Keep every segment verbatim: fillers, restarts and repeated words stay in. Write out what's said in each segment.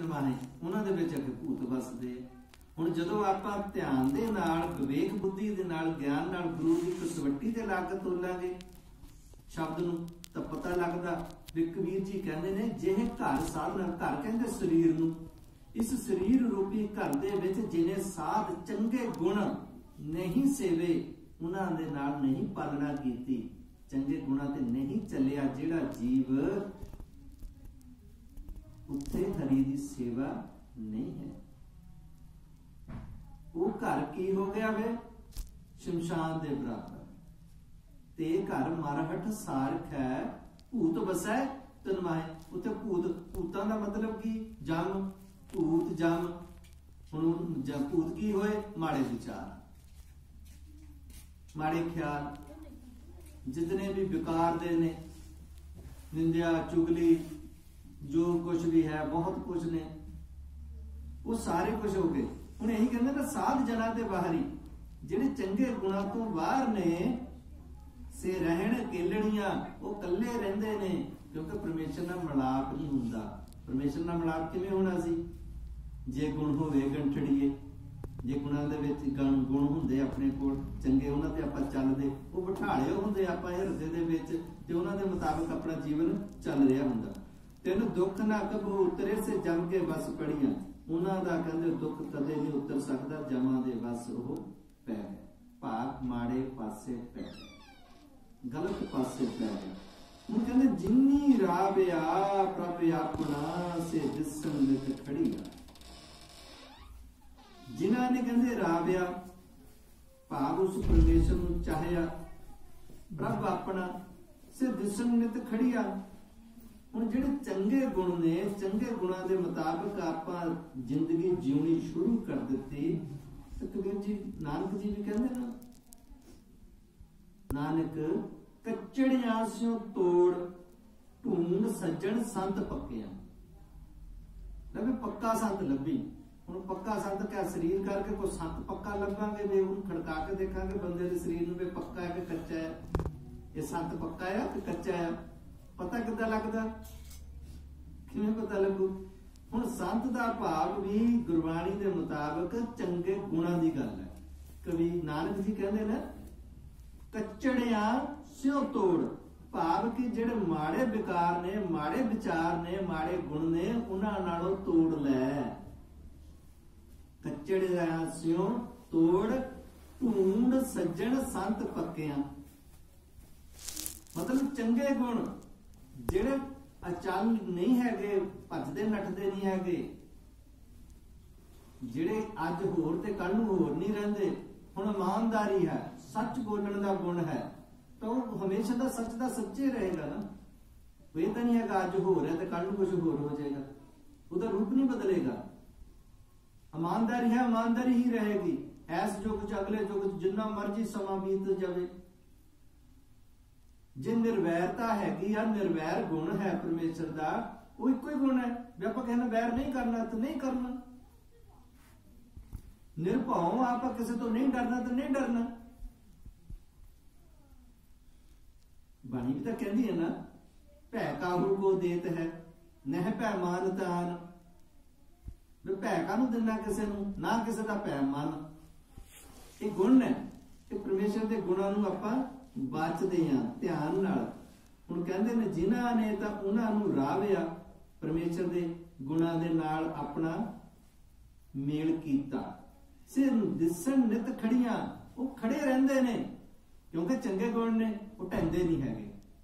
ਮਾਹੇ ਉਹਨਾਂ ਦੇ ਵਿੱਚ ਅੱਗੇ ਭੂਤ ਵਸਦੇ। ਹੁਣ ਜਦੋਂ ਆਪਾਂ ਧਿਆਨ ਦੇ ਨਾਲ ਵਿਵੇਕ ਬੁੱਧੀ ਦੇ ਨਾਲ ਗਿਆਨ ਨਾਲ ਗੁਰੂ ਦੀ ਕਸਵੱਟੀ ਤੇ ਲਾ ਕੇ ਤੋਲਾਂਗੇ ਸ਼ਬਦ ਨੂੰ ਤਾਂ ਪਤਾ ਲੱਗਦਾ ਵੀ ਕਬੀਰ ਜੀ ਕਹਿੰਦੇ ਨੇ ਜਿਹੇ ਘਰ ਸਾਧਨਾ, ਘਰ ਕਹਿੰਦੇ ਸਰੀਰ ਨੂੰ, ਇਸ ਸਰੀਰ ਰੂਪੀ ਘਰ ਦੇ ਵਿੱਚ ਜਿਹਨੇ ਸਾਧ ਚੰਗੇ ਗੁਣ ਨਹੀਂ ਸੇਵੇ, ਉਹਨਾਂ ਦੇ ਨਾਲ ਨਹੀਂ ਪਾਲਣਾ ਕੀਤੀ, ਚੰਗੇ ਗੁਣਾਂ ਤੇ ਨਹੀਂ ਚੱਲਿਆ ਜਿਹੜਾ ਜੀਵ, ਉੱਥੇ ਹਰੀ ਦੀ ਸੇਵਾ ਨਹੀਂ ਹੈ। ਉਹ ਘਰ ਕੀ ਹੋ ਗਿਆ ਵੇ? ਸ਼ਮਸ਼ਾਨ ਦੇ ਬਰਾਬਰ। ਤੇ ਘਰ ਮਰਹਟ ਸਾਰਖ ਹੈ, ਭੂਤ ਵਸੈ ਤਨ ਮਾਹੇ। ਉੱਥੇ ਭੂਤ, ਭੂਤਾਂ ਦਾ ਮਤਲਬ ਕੀ? ਜਮ, ਭੂਤ ਜਮ। ਹੁਣ ਜਮ ਭੂਤ ਕੀ ਹੋਏ? ਮਾੜੇ ਵਿਚਾਰ, ਮਾੜੇ ਖਿਆਲ, जितने भी बेकार दे ने, निंदिया चुगली जो कुछ भी है, बहुत कुछ ने, वो सारे कुछ हो गए। हुण यही कहंदे ना साध जना ते बाहरी, जिहड़े चंगे गुणां तो बाहर ने, से रहण केलड़ियां, वो कल्ले रहिंदे ने, क्योंकि परमेश्वर नाल मिलाप नहीं हुंदा। परमेश्वर नाल मिलाप किवें होना सी? जे गुण होवे गंठड़ीए, जे गुणां दे विच गुण गुण हुंदे अपने कोल चंगे, उन्हां ते आपां चलदे, वो बिठाले हुंदे आपां हिरदे दे विच, ते उन्हां दे मुताबिक अपना जीवन चल रिहा हुंदा। तैनूं दुख ना कबू उतरे से जम के बस पड़ियां, उन्हां दा कहंदे दुख कदे नहीं उतर सकदा, जमां दे बस ओह पै गए। भाग माड़े पासे पै गए, गलत पासे पै गए। हुण कहंदे जिन्नी राह बिया प्रभ अपना, से दिसन विच खड़िया। जिन्हां ने कहंदे राविया, भाव उस परमेश्वर नूं चाहिया, प्रभ अपना, से दिसन नित खड़िया। हुण जिहड़े चंगे गुण ने, चंगे गुणां दे मुताबिक आपां जिंदगी जीउणी शुरू कर दित्ती, ते कबीर जी, नानक जी भी कहंदे ना, नानक कच्चड़ियां स्यों तोड़, ढूंढ सज्जण संत पक्कियां। लभी पक्का संत लभी। ਹੁਣ ਪੱਕਾ ਸੰਤ ਕਿਆ ਸਰੀਰ ਕਰਕੇ ਕੋਈ ਸੰਤ ਪੱਕਾ ਲੱਭਾਂਗੇ ਵੇ ਉਹਨੂੰ ਖੜਕਾ ਕੇ ਦੇਖਾਂਗੇ ਬੰਦੇ ਦੇ ਸਰੀਰ ਨੂੰ ਵੀ ਪੱਕਾ ਹੈ ਕਿ ਕੱਚਾ ਹੈ, ਇਹ ਸੰਤ ਪੱਕਾ ਹੈ ਕਿ ਕੱਚਾ ਹੈ, ਪਤਾ ਕਿੱਦਾਂ ਲੱਗਦਾ? ਕਿਵੇਂ ਪਤਾ ਲੱਗੂ? ਹੁਣ ਸੰਤ ਦਾ ਭਾਵ ਵੀ ਗੁਰਬਾਣੀ ਦੇ ਮੁਤਾਬਕ ਚੰਗੇ ਗੁਣਾਂ ਦੀ ਗੱਲ ਹੈ। ਕਵੀ ਨਾਨਕ ਜੀ ਕਹਿੰਦੇ ਨੇ ਕੱਚੜਿਆਂ ਸਿਉ ਤੋੜ, ਭਾਵ ਕਿ ਜਿਹੜੇ ਮਾੜੇ ਵਿਕਾਰ ਨੇ, ਮਾੜੇ ਵਿਚਾਰ ਨੇ, ਮਾੜੇ ਗੁਣ ਨੇ, ਉਹਨਾਂ ਨਾਲੋਂ ਤੋੜ ਲੈ। कच्चड़ियां स्यों तोड़, ढूंढ सज्जण संत पक्कियां। मतलब चंगे गुण जेड़े अचल नहीं हैगे, भजदे नठदे नहीं हैगे, जेड़े अज होर ते कल नूं होर नहीं रहिंदे। हुण ईमानदारी है, सच बोलण दा गुण है, तो हमेशा दा सच दा सच्चे रहेगा ना। ये तो नहीं हैगा अज होर है ते कल नूं कुछ होर हो जाएगा, उसदा रूप नहीं बदलेगा। ईमानदारी है, ईमानदारी ही रहेगी। ऐस जुग च अगले जुग जिन्ना मर्जी समा बीत जावे, जे निर्वैरता हैगी या निर्वैर गुण है परमेश्वर दा, वो इको ही गुण है। भी आपां कहना वैर नहीं करना तो नहीं करना, निर्भव आपां किसी तो नहीं डरना तो नहीं डरना। बाणी भी तो कहती है ना, भै काहू को देत है, नह भै मान तान। भै काहू देना किसी नूं, ना किसी का भै मन। ये गुण ने, ये परमेश्वर के गुणां नूं आपां बचदे हां ध्यान नाल। हुण कहंदे ने जिन्हां ने तां उन्हां नूं राविया, परमेश्वर के गुणां दे नाल अपना मेल कीता। सिर दिसन नित खड़ियां, वो खड़े रहिंदे ने, क्योंकि चंगे गुण ने वो ढहिंदे नहीं हैगे।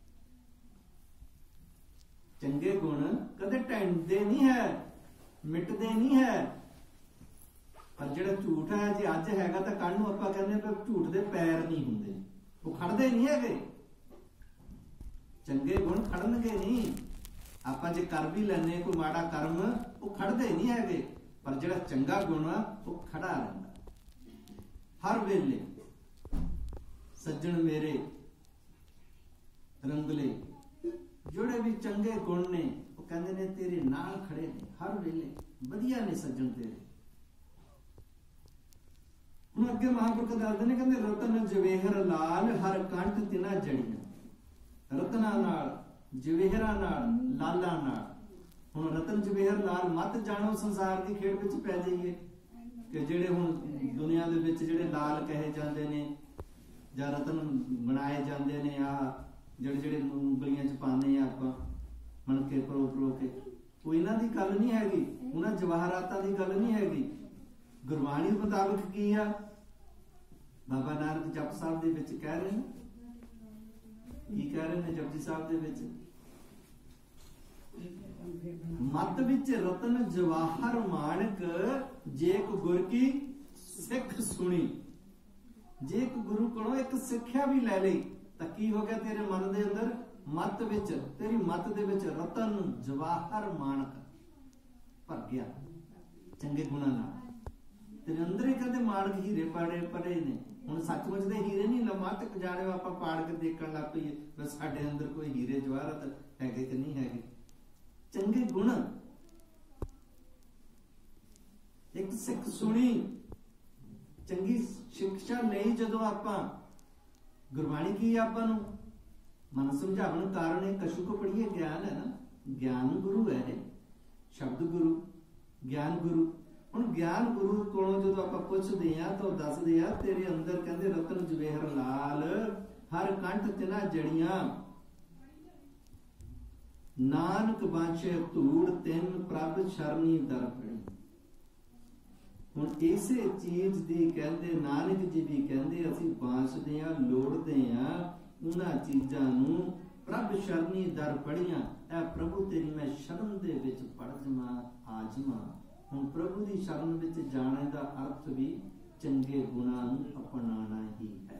चंगे गुण कदे ढहिंदे नहीं है, मिटदे नहीं है। पर जिहड़ा झूठ है, जे अज हैगा तां कल नूं आपां कहंदे पर झूठ दे पैर नहीं हुंदे, वो खड़दे नहीं हैगे। चंगे गुण खड़नगे नहीं। आपां जे कर भी लैने कोई माड़ा कर्म, वो खड़दे नहीं हैगे। पर जिहड़ा चंगा गुण आ वो खड़ा रहिंदा हर वेले। सज्जण मेरे रंगले, जिहड़े भी चंगे गुण ने वो कहंदे ने तेरे नाल खड़े ने हर वेले, वधिया ने सज्जण तेरे। हुण अगे महापुरख दसदे ने, कहंदे रतन जवेहर लाल हर कंठ तिना जड़ियां। रतना नाल, जवेहरा नाल, लाला नाल। ਹੁਣ ਰਤਨ ਜਵੇਹਰ ਨਾਲ ਮਤ ਜਾਣੋ ਸੰਸਾਰ ਦੀ ਖੇਡ ਵਿੱਚ ਪੈ ਜਾਈਏ ਕਿ ਜਿਹੜੇ ਹੁਣ ਦੁਨੀਆ ਦੇ ਵਿੱਚ ਜਿਹੜੇ ਲਾਲ ਕਹੇ ਜਾਂਦੇ ਨੇ ਜਾਂ ਰਤਨ ਬਣਾਏ ਜਾਂਦੇ ਨੇ, ਆ ਜਿਹੜੇ ਜਿਹੜੇ ਉਂਗਲੀਆਂ ਚ ਪਾਉਂਦੇ ਆ ਆਪਾਂ ਮਣਕੇ ਪਰੋ ਪਰੋ ਕੇ, ਉਹ ਇਹਨਾਂ ਦੀ ਗੱਲ ਨਹੀਂ ਹੈਗੀ, ਉਹਨਾਂ ਜਵਾਹਰਾਤਾਂ ਦੀ ਗੱਲ ਨਹੀਂ ਹੈਗੀ। ਗੁਰਬਾਣੀ ਮੁਤਾਬਕ ਕੀ ਆ? ਬਾਬਾ ਨਾਨਕ ਜਪ ਸਾਹਿਬ ਦੇ ਵਿੱਚ ਕਹਿ ਰਹੇ ਨੇ, ਕੀ ਕਹਿ ਰਹੇ ਨੇ ਜਪਜੀ ਸਾਹਿਬ ਦੇ ਵਿੱਚ? ਮਤ ਵਿੱਚ ਰਤਨ ਜਵਾਹਰ ਮਾਣਕ, ਜੇ ਇੱਕ ਗੁਰ ਕੀ ਸਿੱਖ ਸੁਣੀ। ਜੇ ਇੱਕ ਗੁਰੂ ਕੋਲੋਂ ਇੱਕ ਸਿੱਖਿਆ ਵੀ ਲੈ ਲਈ ਤਾਂ ਕੀ ਹੋ ਗਿਆ? ਤੇਰੇ ਮਨ ਦੇ ਅੰਦਰ ਮਤ ਵਿੱਚ, ਤੇਰੀ ਮਤ ਦੇ ਵਿੱਚ ਰਤਨ ਜਵਾਹਰ ਮਾਣਕ ਭਰ ਗਿਆ ਚੰਗੇ ਗੁਣਾਂ ਨਾਲ। ਤੇਰੇ ਅੰਦਰ ਹੀ ਕਹਿੰਦੇ ਮਾਣਕ ਹੀਰੇ ਪਾੜੇ ਪੜੇ ਨੇ। ਹੁਣ ਸੱਚਮੁੱਚ ਦੇ ਹੀਰੇ ਨਹੀਂ, ਲਮਾ ਤੱਕ ਜਾਣਿਓ ਆਪਾਂ ਪਾੜ ਕੇ ਦੇਖਣ ਲੱਗ ਪਈਏ ਬਸ ਸਾਡੇ ਅੰਦਰ ਕੋਈ ਹੀਰੇ ਜਵਾਹਰਤ ਹੈਗੇ ਕਿ ਨਹੀਂ ਹੈਗੇ। ਚੰਗੇ ਗੁਣ, ਇੱਕ ਸਿੱਖ ਸੁਣੀ, ਚੰਗੀ ਸਿੱਖਿਆ ਲਈ ਜਦੋਂ ਆਪਾਂ, ਗੁਰਬਾਣੀ ਕੀ ਆਪਾਂ ਨੂੰ ਮਨ ਸਮਝਾਵਣ ਕਾਰਨ ਇਹ ਕਛੂ ਕੋ ਪੜੀਏ ਗਿਆਨ ਹੈ ਨਾ, ਗਿਆਨ ਗੁਰੂ ਹੈ, ਸ਼ਬਦ ਗੁਰੂ, ਗਿਆਨ ਗੁਰੂ। ਹੁਣ ਗਿਆਨ ਗੁਰੂ ਕੋਲੋਂ ਜਦੋਂ ਆਪਾਂ ਪੁੱਛਦੇ ਆ ਤਾਂ ਉਹ ਦੱਸਦੇ ਆ ਤੇਰੇ ਅੰਦਰ ਕਹਿੰਦੇ ਰਤਨ ਜਵੇਹਰ ਲਾਲ ਹਰ ਕੰਠ ਤਿਨਾ ਜੜੀਆਂ, ਨਾਨਕ ਬਾਛੇ ਧੂੜ ਤਿੰਨ ਪ੍ਰਭ ਸ਼ਰਨੀ ਦਰ ਪੜੀ। ਹੁਣ ਇਸੇ ਚੀਜ਼ ਦੀ ਕਹਿੰਦੇ ਨਾਨਕ ਜੀ ਵੀ ਕਹਿੰਦੇ ਅਸੀਂ ਬਾਂਸਦੇ ਆ, ਲੋੜਦੇ ਆ ਉਹਨਾਂ ਚੀਜ਼ਾਂ ਨੂੰ ਪ੍ਰਭ ਸ਼ਰਨੀ ਦਰ ਪੜੀਆਂ। ਇਹ ਪ੍ਰਭੂ ਤੇਰੀ ਮੈਂ ਸ਼ਰਨ ਦੇ ਵਿੱਚ ਪੜ ਜਮਾ ਆ ਜਮਾ। ਹੁਣ ਪ੍ਰਭੂ ਦੀ ਸ਼ਰਨ ਵਿੱਚ ਜਾਣੇ ਦਾ ਅਰਥ ਵੀ ਚੰਗੇ ਗੁਣਾਂ ਨੂੰ ਅਪਣਾਉਣਾ ਹੀ ਹੈ।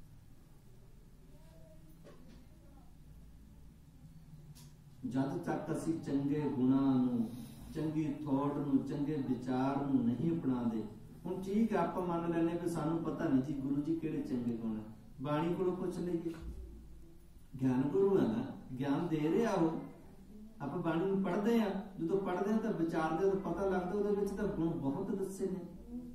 ਜਦ ਤੱਕ ਅਸੀਂ ਚੰਗੇ ਗੁਣਾਂ ਨੂੰ, ਚੰਗੀ ਥੋੜ ਨੂੰ, ਚੰਗੇ ਵਿਚਾਰ ਨੂੰ ਨਹੀਂ ਅਪਣਾਉਂਦੇ, ਹੁਣ ਠੀਕ ਹੈ ਆਪਾਂ ਮੰਨ ਲੈਂਦੇ ਵੀ ਸਾਨੂੰ ਪਤਾ ਨਹੀਂ ਜੀ ਗੁਰੂ ਜੀ ਕਿਹੜੇ ਚੰਗੇ ਗੁਣ ਹੈ, ਬਾਣੀ ਕੋਲੋਂ ਪੁੱਛ ਲਈਏ। ਗਿਆਨ ਗੁਰੂ ਹੈ ਨਾ, ਗਿਆਨ ਦੇ ਰਿਹਾ ਉਹ, ਆਪਾਂ ਬਾਣੀ ਨੂੰ ਪੜ੍ਹਦੇ ਆ, ਜਦੋਂ ਪੜ੍ਹਦੇ ਆ ਤਾਂ ਵਿਚਾਰਦੇ ਤਾਂ ਪਤਾ ਲੱਗਦਾ ਉਹਦੇ ਵਿੱਚ ਤਾਂ ਗੁਣ ਬਹੁਤ ਦੱਸੇ ਨੇ।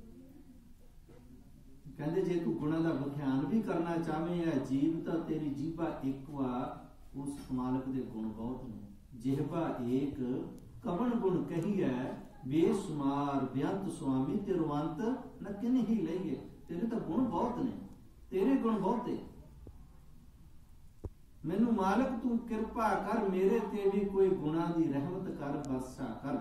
ਕਹਿੰਦੇ ਜੇ ਤੂੰ ਗੁਣਾਂ ਦਾ ਵਿਖਿਆਨ ਵੀ ਕਰਨਾ ਚਾਹਵੇਂ ਹੈ ਜੀਵ ਤਾਂ ਤੇਰੀ ਜੀਭਾ ਇੱਕ ਵਾ, ਉਸ ਮਾਲਕ ਦੇ ਗੁਣ ਬਹੁਤ ਨੇ। ਜਿਹਬਾ ਏਕ ਕਵਣ ਗੁਣ ਕਹੀ ਹੈ, ਬੇਸ਼ੁਮਾਰ ਬੇਅੰਤ ਸੁਆਮੀ ਤੇਰੋ ਅੰਤ ਨ ਕਿਨ ਹੀ ਲਈਏ। ਤੇਰੇ ਤਾਂ ਗੁਣ ਬਹੁਤ ਨੇ, ਤੇਰੇ ਗੁਣ ਬਹੁਤੇ। ਮੈਨੂੰ ਮਾਲਕ ਤੂੰ ਕਿਰਪਾ ਕਰ, ਮੇਰੇ ਤੇ ਵੀ ਕੋਈ ਗੁਣਾਂ ਦੀ ਰਹਿਮਤ ਕਰ, ਬਰਸਾ ਕਰ,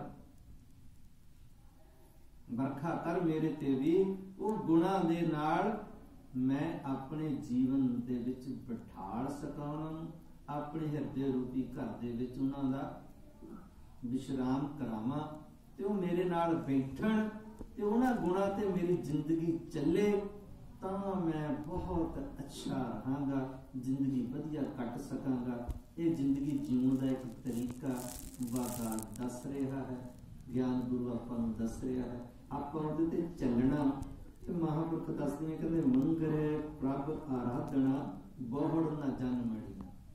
ਬਰਖਾ ਕਰ ਮੇਰੇ ਤੇ ਵੀ ਉਹ ਗੁਣਾਂ ਦੇ ਨਾਲ ਮੈਂ ਆਪਣੇ ਜੀਵਨ ਦੇ ਵਿੱਚ ਬਿਠਾਲ ਸਕਾਂ ਉਹਨਾਂ ਨੂੰ, ਆਪਣੇ ਹਿਰਦੇ ਰੂਪੀ ਘਰ ਦੇ ਵਿੱਚ ਉਹਨਾਂ ਦਾ ਵਿਸ਼ਰਾਮ ਕਰਾਵਾਂ ਤੇ ਉਹ ਮੇਰੇ ਨਾਲ ਬੈਠਣ ਤੇ ਉਹਨਾਂ ਗੁਣਾਂ ਤੇ ਮੇਰੀ ਜ਼ਿੰਦਗੀ ਚੱਲੇ ਤਾਂ ਮੈਂ ਬਹੁਤ ਅੱਛਾ ਰਹਾਂਗਾ, ਜ਼ਿੰਦਗੀ ਵਧੀਆ ਕੱਟ ਸਕਾਂਗਾ। ਇਹ ਜ਼ਿੰਦਗੀ ਜਿਉਣ ਦਾ ਇੱਕ ਤਰੀਕਾ ਬਾਬਾ ਦੱਸ ਰਿਹਾ ਹੈ, ਗਿਆਨ ਗੁਰੂ ਆਪਾਂ ਨੂੰ ਦੱਸ ਰਿਹਾ ਹੈ, ਆਪਾਂ ਉਹਦੇ ਤੇ ਚੱਲਣਾ। ਤੇ ਮਹਾਂਪੁਰਖ ਦੱਸਦੇ ਨੇ ਕਹਿੰਦੇ ਮੰਗਰੇ ਪ੍ਰਭ ਆਰਾਧਨਾ ਬਹੁੜ ਨਾ ਜਨ ਮੜੀ।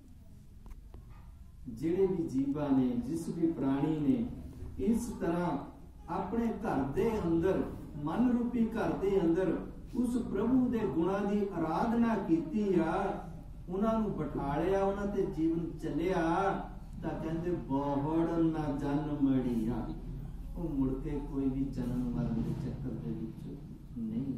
ਜਿਹੜੇ ਵੀ ਜੀਵਾਂ ਨੇ, ਜਿਸ ਵੀ ਪ੍ਰਾਣੀ ਨੇ ਇਸ ਤਰ੍ਹਾਂ ਆਪਣੇ ਘਰ ਦੇ ਅੰਦਰ, ਮਨ ਰੂਪੀ ਘਰ ਦੇ ਅੰਦਰ ਉਸ ਪ੍ਰਭੂ ਦੇ ਗੁਣਾਂ ਦੀ ਆਰਾਧਨਾ ਕੀਤੀ ਆ, ਉਹਨਾਂ ਨੂੰ ਬਿਠਾਲਿਆ, ਉਹਨਾਂ ਤੇ ਜੀਵਨ ਚੱਲਿਆ ਤਾਂ ਕਹਿੰਦੇ ਬਹੁੜ ਨਾ ਜਨ ਮੜੀਆ। ਉਹ ਮੁੜ ਕੇ ਕੋਈ ਵੀ ਜਨਮ ਮਰਨ ਦੇ ਚੱਕਰ ਦੇ ਵਿੱਚ ਨਹੀਂ।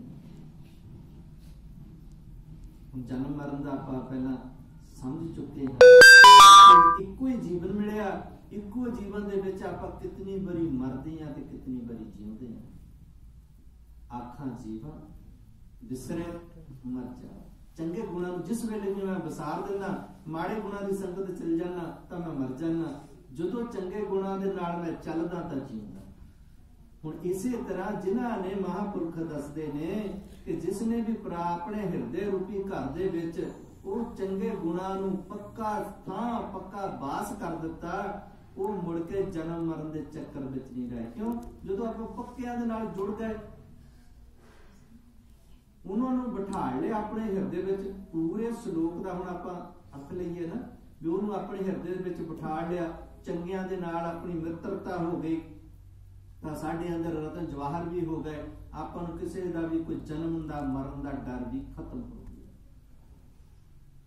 ਹੁਣ ਜਨਮ ਮਰਨ ਦਾ ਆਪਾਂ ਪਹਿਲਾਂ ਸਮਝ ਚੁੱਕੇ ਹਾਂ। ਇੱਕੋ ਹੀ ਜੀਵਨ ਮਿਲਿਆ, ਇੱਕੋ ਜੀਵਨ ਦੇ ਵਿੱਚ ਆਪਾਂ ਕਿਤਨੀ ਵਾਰੀ ਮਰਦੇ ਹਾਂ ਤੇ ਕਿਤਨੀ ਵਾਰੀ ਜਿਉਂਦੇ ਹਾਂ। ਆਖਾਂ ਜੀਵਾ ਵਿਸਰੇ ਮਰ ਜਾ। ਚੰਗੇ ਗੁਣਾਂ ਨੂੰ ਜਿਸ ਵੇਲੇ ਵੀ ਮੈਂ ਵਿਸਾਰ ਦਿੰਦਾ, ਮਾੜੇ ਗੁਣਾਂ ਦੀ ਸੰਗਤ ਚਲ ਜਾਣਾ ਤਾਂ ਮੈਂ ਮਰ ਜਾਣਾ। ਜਦੋਂ ਚੰਗੇ ਗੁਣਾਂ ਦੇ ਨਾਲ ਮੈਂ ਚੱਲਦਾ ਤਾਂ ਜਿਉਂਦਾ। ਹੁਣ ਇਸੇ ਤਰ੍ਹਾਂ ਜਿਨ੍ਹਾਂ ਨੇ ਮਹਾਂਪੁਰਖ ਦੱਸਦੇ ਨੇ ਕਿ ਜਿਸ ਨੇ ਵੀ ਆਪਣੇ ਹਿਰਦੇ ਰੂਪੀ ਘਰ ਦੇ ਵਿੱਚ ਉਹ ਚੰਗੇ ਗੁਣਾਂ ਨੂੰ ਪੱਕਾ ਥਾਂ, ਪੱਕਾ ਬਾਸ ਕਰ ਦਿੱਤਾ, ਉਹ ਮੁੜ ਕੇ ਜਨਮ ਮਰਨ ਦੇ ਚੱਕਰ ਵਿੱਚ ਨਹੀਂ ਰਹੇ। ਕਿਉਂ? ਜਦੋਂ ਆਪਾਂ ਪੱਕਿਆਂ ਦੇ ਨਾਲ ਜੁੜ ਗਏ, ਉਹਨਾਂ ਨੂੰ ਬਿਠਾ ਲਿਆ ਆਪਣੇ ਹਿਰਦੇ ਵਿੱਚ। ਪੂਰੇ ਸ਼ਲੋਕ ਦਾ ਹੁਣ ਆਪਾਂ ਅਰਥ ਲਈਏ ਨਾ ਵੀ ਉਹਨੂੰ ਆਪਣੇ ਹਿਰਦੇ ਦੇ ਵਿੱਚ ਬਿਠਾ ਲਿਆ, ਚੰਗਿਆਂ ਦੇ ਨਾਲ ਆਪਣੀ ਮਿੱਤਰਤਾ ਹੋ ਗਈ ਤਾਂ ਸਾਡੇ ਅੰਦਰ ਰਤਨ ਜਵਾਹਰ ਵੀ ਹੋ ਗਏ। ਆਪਾਂ ਨੂੰ ਕਿਸੇ ਦਾ ਵੀ ਕੋਈ ਜਨਮ ਦਾ ਮਰਨ ਦਾ ਡਰ ਵੀ ਖਤਮ ਹੋ ਗਿਆ।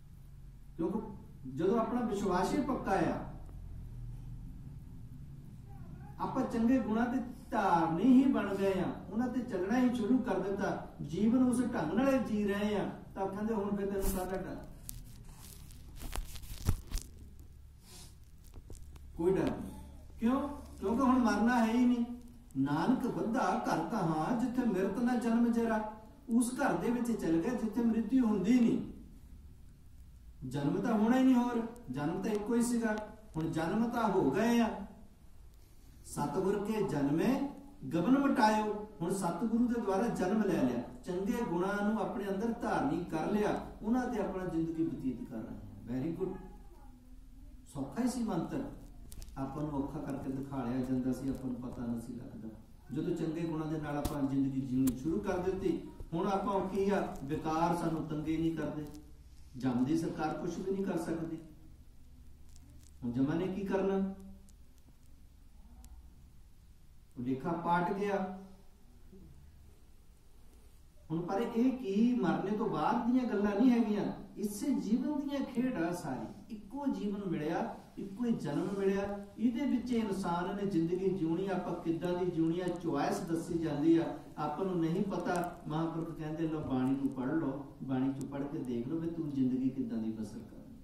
ਕਿਉਂਕਿ ਜਦੋਂ ਆਪਣਾ ਵਿਸ਼ਵਾਸ ਹੀ ਪੱਕਾ ਆ ਆਪਾਂ ਚੰਗੇ ਗੁਣਾਂ ਤੇ ਧਾਰਨੀ ਹੀ ਬਣ ਗਏ ਆ, ਉਹਨਾਂ ਤੇ ਚੱਲਣਾ ਹੀ ਸ਼ੁਰੂ ਕਰ ਦਿੱਤਾ, ਜੀਵਨ ਉਸ ਢੰਗ ਨਾਲ ਜੀ ਰਹੇ ਆ, ਤਾਂ ਕਹਿੰਦੇ ਹੁਣ ਫਿਰ ਤੈਨੂੰ ਕਾਹਦਾ ਡਰ, ਕੋਈ ਡਰ ਨਹੀਂ। ਕਿਉਂ? ਕਿਉਂਕਿ ਹੁਣ ਮਰਨਾ ਹੈ ਹੀ ਨਹੀਂ। ਨਾਨਕ ਬੰਦਾ ਘਰ ਕਹਾਂ ਜਿੱਥੇ ਮਿਰਤ ਨਾ ਜਨਮ ਜਰਾ, ਉਸ ਘਰ ਦੇ ਵਿੱਚ ਚਲ ਗਿਆ ਜਿੱਥੇ ਮ੍ਰਿਤੂ ਹੁੰਦੀ ਨਹੀਂ। ਜਨਮ ਤਾਂ ਹੋਣਾ ਹੀ ਨਹੀਂ, ਹੋਰ ਜਨਮ ਤਾਂ ਇੱਕੋ ਹੀ ਸੀਗਾ, ਹੁਣ ਜਨਮ ਤਾਂ ਹੋ ਗਏ ਆ। ਸਤਿਗੁਰ ਕੇ ਜਨਮੇ ਗਗਨ ਵਟਾਇਓ, ਹੁਣ ਸਤਿਗੁਰੂ ਦੇ ਦੁਆਰਾ ਜਨਮ ਲੈ ਲਿਆ, ਚੰਗੇ ਗੁਣਾਂ ਨੂੰ ਆਪਣੇ ਅੰਦਰ ਧਾਰਨੀ ਕਰ ਲਿਆ, ਉਹਨਾਂ ਤੇ ਆਪਣਾ ਜ਼ਿੰਦਗੀ ਬਤੀਤ ਕਰ ਰਹੇ ਹਾਂ। Very good. ਸੌਖਾ ਹੀ ਸੀ ਮੰਤਰ, ਆਪਾਂ ਨੂੰ ਔਖਾ ਕਰਕੇ ਦਿਖਾਇਆ ਜਾਂਦਾ ਸੀ, ਆਪਾਂ ਨੂੰ ਪਤਾ ਨਹੀਂ ਸੀ ਲੱਗਦਾ। ਜਦੋਂ ਚੰਗੇ ਗੁਣਾਂ ਦੇ ਨਾਲ ਆਪਾਂ ਜ਼ਿੰਦਗੀ ਜੀਉਣੀ ਸ਼ੁਰੂ ਕਰ ਦਿੱਤੀ, ਹੁਣ ਆਪਾਂ ਕੀ ਆ, ਵਿਕਾਰ ਸਾਨੂੰ ਤੰਗੇ ਨਹੀਂ ਕਰਦੇ, ਜੰਮਦੀ ਸਰਕਾਰ ਕੁਝ ਵੀ ਨਹੀਂ ਕਰ ਸਕਦੀ। ਹੁਣ ਜਮਾ ਨੇ ਕੀ ਕਰਨਾ, ਲੇਖਾ ਪਾਟ ਗਿਆ। ਹੁਣ ਪਰ ਇਹ ਕੀ ਮਰਨੇ ਤੋਂ ਬਾਅਦ ਦੀਆਂ ਗੱਲਾਂ ਨਹੀਂ ਹੈਗੀਆਂ, ਇਸੇ ਜੀਵਨ ਦੀਆਂ ਖੇਡ ਆ ਸਾਰੀ। ਇੱਕੋ ਜੀਵਨ ਮਿਲਿਆ, ਇੱਕੋ ਹੀ ਜਨਮ ਮਿਲਿਆ, ਇਹਦੇ ਵਿੱਚ ਇਨਸਾਨ ਨੇ ਜ਼ਿੰਦਗੀ ਜਿਉਣੀ, ਆਪਾਂ ਕਿੱਦਾਂ ਦੀ ਜਿਉਣੀ ਆ, ਚੁਆਇਸ ਦੱਸੀ ਜਾਂਦੀ ਆ, ਆਪਾਂ ਨੂੰ ਨਹੀਂ ਪਤਾ। ਮਹਾਂਪੁਰਖ ਕਹਿੰਦੇ ਲੋ ਬਾਣੀ ਨੂੰ ਪੜ੍ਹ ਲਓ, ਬਾਣੀ ਚ ਪੜ੍ਹ ਕੇ ਦੇਖ ਲਓ ਵੀ ਤੂੰ ਜ਼ਿੰਦਗੀ ਕਿੱਦਾਂ ਦੀ ਬਸਰ ਕਰਨੀ।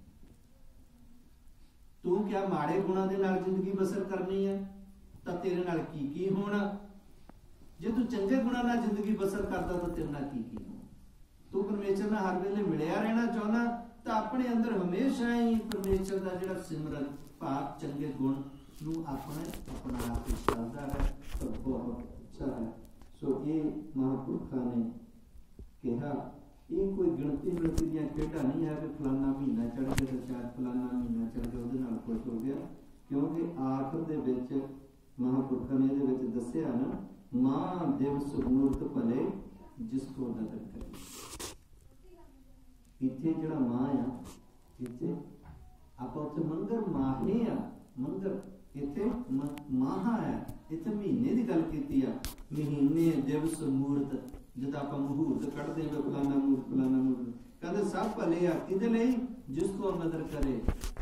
ਤੂੰ ਕਿਆ ਮਾੜੇ ਗੁਣਾਂ ਦੇ ਨਾਲ ਜ਼ਿੰਦਗੀ ਬਸਰ ਕਰਨੀ ਹੈ ਤਾਂ ਤੇਰੇ ਨਾਲ ਕੀ ਕੀ ਹੋਣਾ, ਜੇ ਤੂੰ ਚੰਗੇ ਗੁਣਾਂ ਨਾਲ ਜ਼ਿੰਦਗੀ ਬਸਰ ਕਰਦਾ ਤਾਂ ਤੇਰੇ ਨਾਲ ਕੀ ਕੀ ਹੋਣਾ। ਤੂੰ ਪਰਮੇਸ਼ਰ ਨਾਲ ਹਰ ਵੇਲੇ ਮਿਲਿਆ ਰਹਿਣਾ ਚਾਹੁੰਦਾ ਤਾਂ ਆਪਣੇ ਅੰਦਰ ਹਮੇਸ਼ਾ ਹੀ ਪਰਮੇਸ਼ਰ ਦਾ ਜਿਹੜਾ ਸਿਮਰਨ ਭਾਵ ਚੰਗੇ ਗੁਣ ਨੂੰ ਆਪਣੇ ਆਪਣਾ ਕੇ ਚੱਲਦਾ ਹੈ ਤਾਂ ਬਹੁਤ ਅੱਛਾ ਹੈ। ਸੋ ਇਹ ਮਹਾਂਪੁਰਖਾਂ ਨੇ ਕਿਹਾ, ਇਹ ਕੋਈ ਗਿਣਤੀ ਮਿਣਤੀ ਦੀਆਂ ਖੇਡਾਂ ਨਹੀਂ ਹੈ ਕਿ ਫਲਾਨਾ ਮਹੀਨਾ ਚੜ੍ਹ ਗਿਆ ਤਾਂ ਸ਼ਾਇਦ ਫਲਾਨਾ ਮਹੀਨਾ ਚੜ੍ਹ ਗਿਆ ਉਹਦੇ ਨਾਲ ਖੁਸ਼ ਹੋ ਗਿਆ। ਕਿਉਂਕਿ ਆਖਰ ਦੇ ਵਿੱਚ ਮਹਾਂਪੁਰਖਾਂ ਨੇ ਇਹਦੇ ਵਿੱਚ ਦੱਸਿਆ ਨਾ, ਮਾਂ ਦਿਵਸ ਮੂਰਤ ਭਲੇ ਜਿਸ ਕੋ ਨਦਰ ਕਰੇ। ਇੱਥੇ ਜਿਹੜਾ ਮਾਂ ਆ, ਇੱਥੇ ਆਪਾਂ ਉੱਥੇ ਮੰਗਰ ਮਾਹੇ ਆ, ਮੰਗਰ ਇੱਥੇ ਮਾਹਾ ਹੈ, ਇੱਥੇ ਮਹੀਨੇ ਦੀ ਗੱਲ ਕੀਤੀ ਆ। ਮਹੀਨੇ ਦਿਵਸ ਮੂਰਤ, ਜਦੋਂ ਆਪਾਂ ਮੁਹੂਰਤ ਕੱਢਦੇ ਹਾਂ ਫਲਾਨਾ ਮੂਰਤ ਫਲਾਨਾ ਮੂਰਤ, ਕਹਿੰਦੇ ਸਭ ਭਲੇ ਆ, ਕਿਹਦੇ ਲਈ, ਜਿਸ ਕੋ ਨਦਰ ਕਰੇ,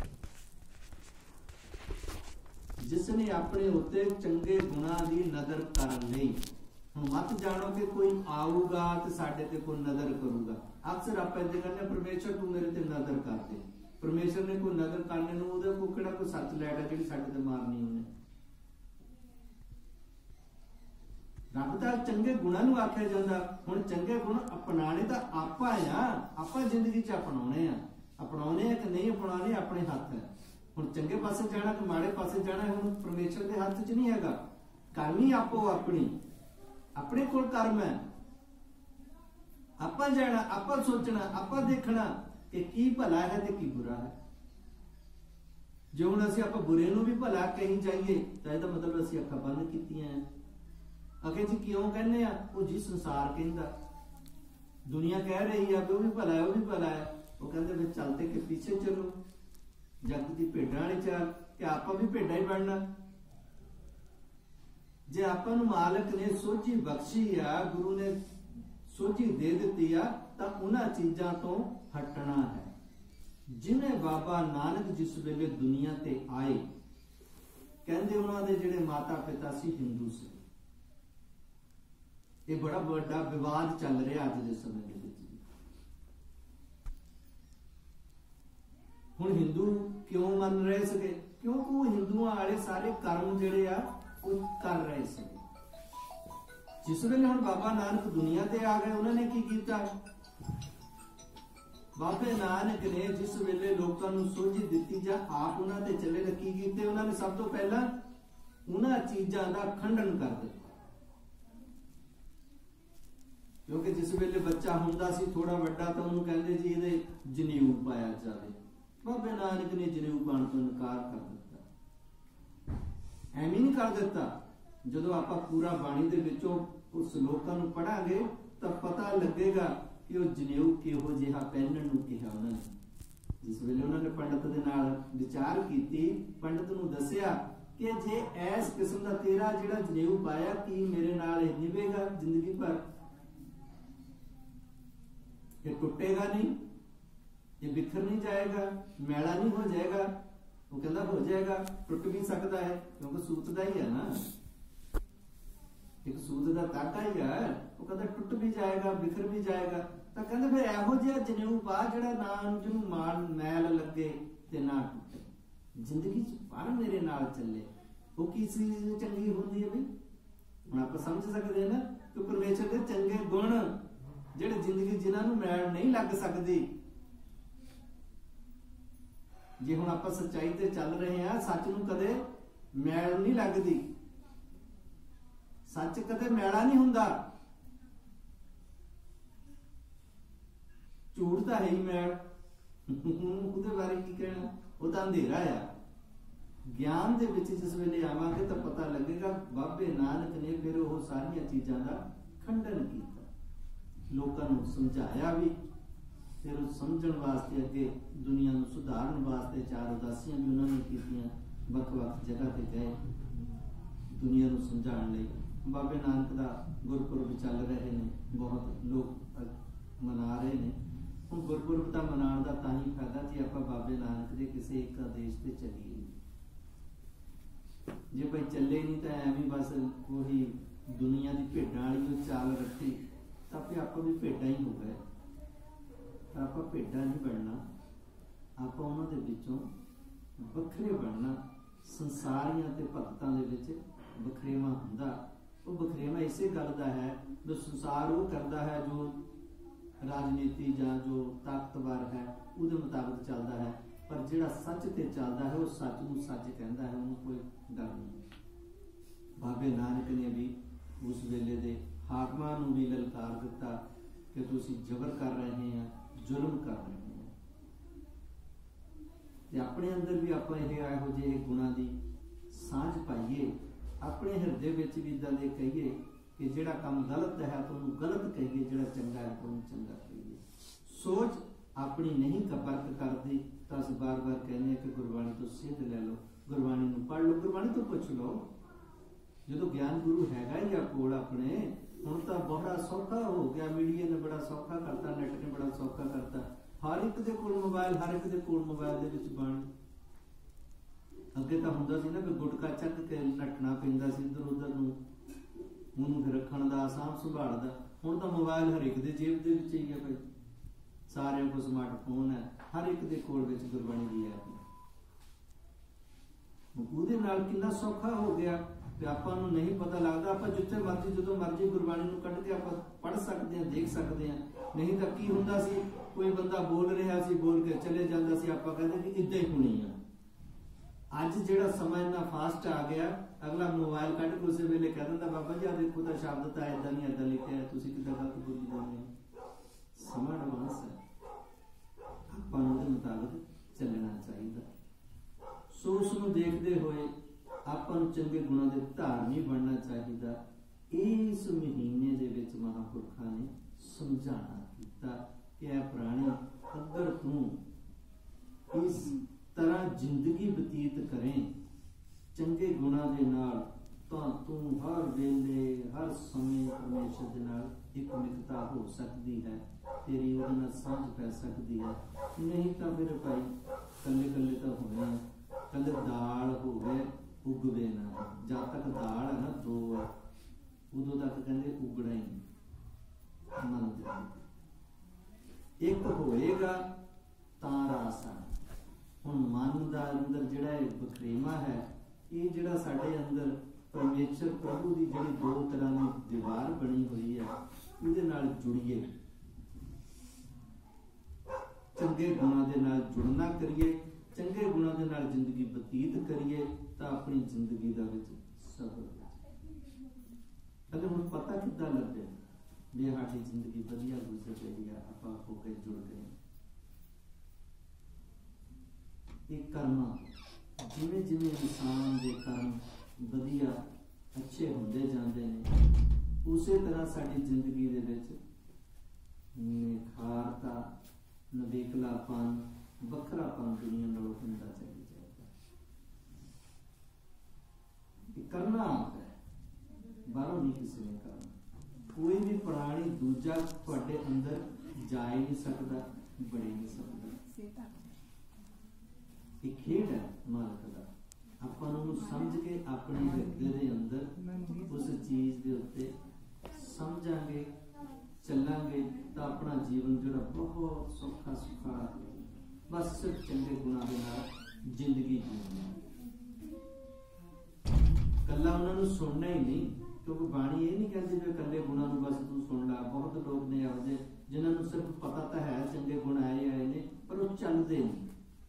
ਜਿਸ ਨੇ ਆਪਣੇ ਉੱਤੇ ਚੰਗੇ ਗੁਣਾਂ ਦੀ ਨਜ਼ਰ ਕਰਨ ਲਈ। ਹੁਣ ਮਤ ਜਾਣੋ ਕਿ ਕੋਈ ਆਊਗਾ ਤੇ ਸਾਡੇ ਤੇ ਕੋਈ ਨਜ਼ਰ ਕਰੂਗਾ। ਅਕਸਰ ਆਪਾਂ ਇਹ ਕਹਿੰਦੇ ਪਰਮੇਸ਼ਰ ਤੂੰ ਮੇਰੇ ਤੇ ਨਜ਼ਰ ਕਰ ਦੇ, ਪਰਮੇਸ਼ਰ ਨੇ ਕੋਈ ਨਜ਼ਰ ਕਰਨੇ ਨੂੰ ਉਹਦੇ ਕੋਲ ਕਿਹੜਾ ਕੋਈ ਸੱਚ ਲੈਟ ਜਿਹੜੀ ਸਾਡੇ ਤੇ ਮਾਰਨੀ ਉਹਨੇ। ਰੱਬ ਦਾ ਚੰਗੇ ਗੁਣਾਂ ਨੂੰ ਆਖਿਆ ਜਾਂਦਾ। ਹੁਣ ਚੰਗੇ ਗੁਣ ਅਪਣਾਣੇ ਤਾਂ ਆਪਾਂ ਆ, ਆਪਾਂ ਜ਼ਿੰਦਗੀ 'ਚ ਅਪਣਾਉਣੇ ਆ, ਅਪਣਾਉਣੇ ਆ ਕਿ ਨਹੀਂ ਅਪਣਾਉਣੇ ਆਪਣੇ ਹੱਥ ਹੈ। ਹੁਣ ਚੰਗੇ ਪਾਸੇ ਜਾਣਾ ਕਿ ਮਾੜੇ ਪਾਸੇ ਜਾਣਾ ਹੁਣ ਪਰਮੇਸ਼ਰ ਦੇ ਹੱਥ 'ਚ ਨਹੀਂ ਹੈਗਾ। ਕਰਨੀ ਆਪੋ ਆਪਣੀ, ਆਪਣੇ ਕੋਲ ਕਰਮ ਹੈ, ਆਪਾਂ ਜਾਣਾ, ਆਪਾਂ ਸੋਚਣਾ, ਆਪਾਂ ਦੇਖਣਾ ਕਿ ਕੀ ਭਲਾ ਹੈ ਤੇ ਕੀ ਬੁਰਾ ਹੈ। ਜੇ ਹੁਣ ਅਸੀਂ ਆਪਾਂ ਬੁਰੇ ਨੂੰ ਵੀ ਭਲਾ ਕਹੀ ਜਾਈਏ ਤਾਂ ਇਹਦਾ ਮਤਲਬ ਅਸੀਂ ਅੱਖਾਂ ਬੰਦ ਕੀਤੀਆਂ। ਅਖੇ ਜੀ ਕਿਉਂ ਕਹਿੰਦੇ ਆ, ਉਹ ਜੀ ਸੰਸਾਰ ਕਹਿੰਦਾ, ਦੁਨੀਆ ਕਹਿ ਰਹੀ ਆ ਵੀ ਉਹ ਵੀ ਭਲਾ ਹੈ ਉਹ ਵੀ ਭਲਾ ਹੈ, ਉਹ ਕਹਿੰਦੇ ਵੀ ਚਲਤੇ ਕਿ ਪਿੱਛੇ ਚਲੋ, ਜੱਗ ਦੀ ਭੇਡਾਂ ਵਾਲੀ ਚਾਲ ਕਿ ਆਪਾਂ ਵੀ ਭੇਡਾਂ ਹੀ ਬਣਨਾ। ਜੇ ਆਪਾਂ ਨੂੰ ਮਾਲਕ ਨੇ ਸੋਝੀ ਬਖਸ਼ੀ ਆ, ਗੁਰੂ ਨੇ ਸੋਝੀ ਦੇ ਦਿੱਤੀ ਆ, ਤਾਂ ਉਹਨਾਂ ਚੀਜ਼ਾਂ ਤੋਂ ਹਟਣਾ ਹੈ। ਜਿਵੇਂ ਬਾਬਾ ਨਾਨਕ ਜਿਸ ਵੇਲੇ ਦੁਨੀਆ ਤੇ ਆਏ, ਕਹਿੰਦੇ ਉਹਨਾਂ ਦੇ ਜਿਹੜੇ ਮਾਤਾ ਪਿਤਾ ਸੀ ਹਿੰਦੂ ਸੀ। ਇਹ ਬੜਾ ਵੱਡਾ ਵਿਵਾਦ ਚੱਲ ਰਿਹਾ ਅੱਜ ਦੇ ਸਮੇਂ ਦੇ ਵਿੱਚ। ਹੁਣ ਹਿੰਦੂ ਕਿਉਂ ਮੰਨ ਰਹੇ ਸੀਗੇ? ਕਿਉਂਕਿ ਉਹ ਹਿੰਦੂਆਂ ਵਾਲੇ ਸਾਰੇ ਕਰਮ ਜਿਹੜੇ ਆ ਉਹ ਕਰ ਰਹੇ ਸੀ। ਜਿਸ ਵੇਲੇ ਹੁਣ ਬਾਬਾ ਨਾਨਕ ਦੁਨੀਆ ਤੇ ਆ ਗਏ, ਉਹਨਾਂ ਨੇ ਕੀ ਕੀਤਾ? ਬਾਬੇ ਨਾਨਕ ਨੇ ਜਿਸ ਵੇਲੇ ਲੋਕਾਂ ਨੂੰ ਸੋਝੀ ਦਿੱਤੀ ਜਾਂ ਆਪ ਉਹਨਾਂ ਤੇ ਚੱਲੇ ਨੇ, ਕੀ ਕੀਤੇ ਉਹਨਾਂ ਨੇ? ਸਭ ਤੋਂ ਪਹਿਲਾਂ ਉਹਨਾਂ ਚੀਜ਼ਾਂ ਦਾ ਖੰਡਨ ਕਰ ਦਿੱਤਾ। ਕਿਉਂਕਿ ਜਿਸ ਵੇਲੇ ਬੱਚਾ ਹੁੰਦਾ ਸੀ ਥੋੜਾ ਵੱਡਾ, ਤਾਂ ਉਹਨੂੰ ਕਹਿੰਦੇ ਜੀ ਇਹਦੇ ਜਨੇਊ ਪਾਇਆ ਜਾਵੇ। ਬਾਬੇ ਨਾਨਕ ਨੇ ਜਨੇਊ ਪਾਉਣ ਤੋਂ ਇਨਕਾਰ ਕਰ ਦਿੱਤਾ। ਐਵੇਂ ਨਹੀਂ ਕਰ ਦਿੱਤਾ। ਜਦੋਂ ਆਪਾਂ ਪੂਰਾ ਬਾਣੀ ਦੇ ਵਿੱਚੋਂ ਉਸ ਲੋਕਾਂ ਨੂੰ ਪੜਾਂਗੇ ਤਾਂ ਪਤਾ ਲੱਗੇਗਾ ਕਿ ਉਹ ਜਨੇਊ ਕਿਹੋ ਜਿਹਾ ਪਹਿਨਣ ਨੂੰ ਕਿਹਾ ਉਹਨਾਂ ਨੇ। ਜਿਸ ਵੇਲੇ ਉਹਨਾਂ ਨੇ ਪੰਡਤ ਦੇ ਨਾਲ ਵਿਚਾਰ ਕੀਤੀ, ਪੰਡਤ ਨੂੰ ਦੱਸਿਆ ਕਿ ਜੇ ਇਸ ਕਿਸਮ ਦਾ ਤੇਰਾ ਜਿਹੜਾ ਜਨੇਊ ਪਾਇਆ, ਕੀ ਮੇਰੇ ਨਾਲ ਇਹ ਨਿਭੇਗਾ ਜ਼ਿੰਦਗੀ ਭਰ? ਇਹ ਟੁੱਟੇਗਾ ਨਹੀਂ, ਇਹ ਬਿਖਰ ਨਹੀਂ ਜਾਏਗਾ, ਮੈਲਾ ਨਹੀਂ ਹੋ ਜਾਏਗਾ। वो कहता हो जाएगा, टुट भी सकता है क्योंकि सूत का ही है ना, एक सूत का धागा ही है, वो कहता टुट भी जाएगा, बिखर भी जाएगा। तो कहते फिर एहो जिहा जनेऊ पा जिहड़ा ना जिहनूं माण मैल लगे ते ना टुटे, जिंदगी च पर मेरे नाल चले। वो की चीज चंगी होंदी है बई, हुण आपां समझ सकदे ना कि परमेश्वर दे चंगे गुण जिहड़े जिंदगी जिन्हां नूं मैल नहीं लग सकदी। जे हुण आपां सच्चाई ते चल रहे हैं, सच नूं कदे मैल नहीं लगदी, सच कदे मैला नहीं हुंदा। झूठ तो है ही मैल, ਉਹਦੇ बारे की कहना, वो तो अंधेरा है। ज्ञान दे विच जिस वेले आवांगे तो पता लगेगा बाबे नानक ने फिर वो सारियां चीज़ां दा खंडन किया, लोकां नूं समझाया भी, फिर समझण वास्ते अगे दुनिया नूं सुधारन वास्ते चार उदासियां भी उन्होंने कीतियां, वख-वख जगह ते गए दुनिया नूं समझाउण लई। बाबे नानक दा गुरपुरब चल रहे ने, बहुत लोग मना रहे ने। हुण गुरपुरब दा मनाउण दा तां ही फायदा जे आपां बाबे नानक दे किसी एक आदेश ते चलीए। जे भाई चले नहीं तो एवं बस वही दुनिया की भेडां वाली चाल रखी तो आपे आपां भी भेडां ही हो गए। पर आपां भेडां नहीं बनना, आपां उन्हां दे विचों वखरे बनना। संसारियां ते भगतां दे विच वखरेवा हुंदा, वो वखरेवा इसे गल दा है जो संसार वो करता है, जो राजनीति जां जो ताकतवर है उहदे मुताबिक चलता है, पर जिहड़ा सच ते चलता है वो सच नूं सच कहता है, उन्होंने कोई डर नहीं। बाबे नानक ने भी उस वेले दे हाकमां नूं भी ललकार दिता कि तुसीं जबर कर रहे हैं, जुल्म कर रहे हैं। ते अपने अंदर भी आपां इह इहो जिहे गुणां दी सांझ पाईए, अपने हिरदे विच भी इदां दे कहिए कि जिहड़ा काम गलत है तो उन्होंने गलत कहिए, जिहड़ा चंगा है तो उन्होंने चंगा कहिए। सोच अपनी नहीं वर्क करती तो असीं बार बार कहने कि गुरबाणी तो सिद्ध लै लो, गुरबाणी नूं पढ़ लो, गुरबाणी तो पुछ लो। जो ज्ञान गुरु हैगा ही आ कोल अपने, हुण तां बड़ा सौखा हो गया, मीडिया ने बड़ा सौखा करता, नैट ने बड़ा सौखा करता, हर एक दे कोल मोबाइल, हर एक दे कोल मोबाइल दे विच बाणी। अगे तां हुंदा सी ना कि गुटका चक के नੱਠਣਾ पैंदा सी इधर उधर नूं, ਉਹਨੂੰ रखण दा साफ संभाल दा। हुण तां मोबाइल हर एक दे जेब दे विच ही है भाई, सारे को स्मार्टफोन है, हर एक दे कोल विच गुरबाणी दी ऐप है। ਉਹਦੇ ਨਾਲ कितना सौखा हो गया कि आपां नूं नहीं पता लगता, आपां जिथे मर्जी जदों मर्जी गुरबाणी नूं कढ के आपां पढ़ सकते हैं, देख सकते हैं। नहीं तो की हुंदा सी, कोई बंदा बोल रहा सी, बोल के चले जांदा सी, आपां कहंदे कि इदां ही होनी है। अज जिहड़ा समा इन्ना फास्ट आ गया, अगला मोबाइल कढ के उस वेले कह दिंदा बाबा जी आ देखो तो शब्द तो इदां नहीं इदां लिखिआ है, तुसीं किदां गलत बोली जांदे हो। समा एडवांस है, आपां नूं उहदे मुताबिक चलना चाहिए। सो उसनूं देखते हुए आपां नूं चंगे गुणां दे धारनी बनना चाहिए। इस महीने दे विच महापुरखां ने समझाना कीता कि ऐ प्राणी, अगर तू इस तरह जिंदगी बतीत करें चंगे गुणां दे नाल, तां तू हर वेले हर समय परमेश्वर दे नाल एक मिकता हो सकती है, तेरी उहदे नाल सांझ पै सकती है। नहीं तो मेरे भाई कल्ले कल्ले तो होने, कल्ले दाल हो गए उगवे ना। जब तक दाल है ना दो है, उदों तक कहते उगना ही मन एक होएगा तां रास आ। हुण मन दा अंदर जिहड़ा बखरेवा है, ये जिहड़ा साडे अंदर परमेश्वर प्रभु की जिहड़ी दो तरह की दीवार बनी हुई है, उहदे नाल जुड़िए, चंगे गुणां दे नाल जुड़ना करिए, चंगे गुणां दे नाल जिंदगी बतीत करिए, तो अपनी जिंदगी दा विच सफल अगर हुण पता किद्दां लगे भी साडी जिंदगी वधिया गुजर रही है, आपां हो के जुड़ गए। एक कर्म जिवें जिवें इंसान दे कर्म वधिया अच्छे हुंदे जांदे ने, उसे तरह साडी जिंदगी दे विच निखारता, नवेकलापन, वखरापन दुनिया नालों हुंदा चली जाएगा। करना आप है, बाहरों नहीं किसी ने करना। कोई भी प्राणी दूजा तुहाडे अंदर जा ही नहीं सकता, बड़ नहीं सकता। ਇਹ ਖੇਡ ਹੈ ਮਾਲਕ ਦਾ। ਆਪਾਂ ਨੂੰ ਸਮਝ ਕੇ ਆਪਣੇ ਹਿਰਦੇ ਦੇ ਅੰਦਰ ਉਸ ਚੀਜ਼ ਦੇ ਉੱਤੇ ਸਮਝਾਂਗੇ, ਚੱਲਾਂਗੇ ਤਾਂ ਆਪਣਾ ਜੀਵਨ ਜਿਹੜਾ ਬਹੁਤ ਸੌਖਾ ਸੁਖਾ, ਬਸ ਸਿਰਫ ਚੰਗੇ ਗੁਣਾਂ ਦੇ ਨਾਲ ਜ਼ਿੰਦਗੀ ਜੀਣੀ। ਕੱਲਾ ਉਹਨਾਂ ਨੂੰ ਸੁਣਨਾ ਹੀ ਨਹੀਂ, ਕਿਉਂਕਿ ਬਾਣੀ ਇਹ ਨਹੀਂ ਕਹਿੰਦੀ ਵੀ ਇਕੱਲੇ ਗੁਣਾਂ ਨੂੰ ਬਸ ਤੂੰ ਸੁਣ ਲਾ। ਬਹੁਤ ਲੋਕ ਨੇ ਇਹੋ ਜਿਹੇ ਜਿਨ੍ਹਾਂ ਨੂੰ ਸਿਰਫ ਪਤਾ ਤਾਂ ਹੈ ਚੰਗੇ ਗੁਣ ਆਏ ਆਏ ਨੇ, ਪਰ ਉਹ ਚੱਲਦੇ ਨਹੀਂ।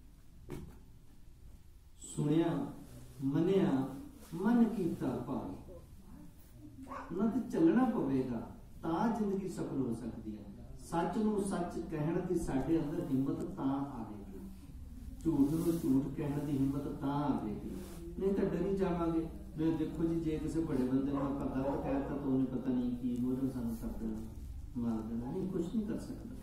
ਸੁਣਿਆ, ਮੰਨਿਆ, ਮਨ ਕੀਤਾ ਭਾਵ, ਉਹਨਾਂ ਤੇ ਚੱਲਣਾ ਪਵੇਗਾ ਤਾਂ ਜ਼ਿੰਦਗੀ ਸਫਲ ਹੋ ਸਕਦੀ ਹੈ। ਸੱਚ ਨੂੰ ਸੱਚ ਕਹਿਣ ਦੀ ਸਾਡੇ ਅੰਦਰ ਹਿੰਮਤ ਤਾਂ ਆਵੇਗੀ, ਝੂਠ ਨੂੰ ਝੂਠ ਕਹਿਣ ਦੀ ਹਿੰਮਤ ਤਾਂ ਆਵੇਗੀ। ਨਹੀਂ ਤਾਂ ਡਰੀ ਜਾਵਾਂਗੇ। ਵੀ ਦੇਖੋ ਜੀ, ਜੇ ਕਿਸੇ ਬੜੇ ਬੰਦੇ ਨੂੰ ਆਪਾਂ ਗਲਤ ਕਹਿ ਦਿੱਤਾ ਤਾਂ ਉਹਨੇ ਪਤਾ ਨਹੀਂ ਕੀ ਮੋਢੇ ਸਾਨੂੰ ਕਰ ਦੇਣਾ, ਮਾਰ ਦੇਣਾ। ਨਹੀਂ, ਕੁਛ ਨਹੀਂ ਕਰ ਸਕਦਾ,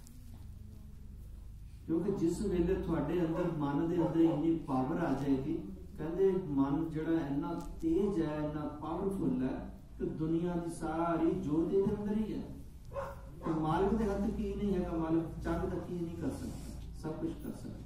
ਕਿਉਂਕਿ ਜਿਸ ਵੇਲੇ ਤੁਹਾਡੇ ਅੰਦਰ ਮਨ ਦੇ ਅੰਦਰ ਇੰਨੀ ਪਾਵਰ ਆ ਜਾਏਗੀ, ਕਹਿੰਦੇ ਮਨ ਜਿਹੜਾ ਇੰਨਾ ਤੇਜ਼ ਹੈ, ਇੰਨਾ ਪਾਵਰਫੁਲ ਹੈ ਕਿ ਦੁਨੀਆ ਦੀ ਸਾਰੀ ਜੋਤ ਇਹਦੇ ਅੰਦਰ ਹੀ ਹੈ। ਤੇ ਮਾਲਕ ਦੇ ਹੱਥ ਕੀ ਨਹੀਂ ਹੈਗਾ, ਮਾਲਕ ਚਾਹੇ ਤਾਂ ਕੀ ਨਹੀਂ ਕਰ ਸਕਦਾ, ਸਭ ਕੁਝ ਕਰ ਸਕਦਾ।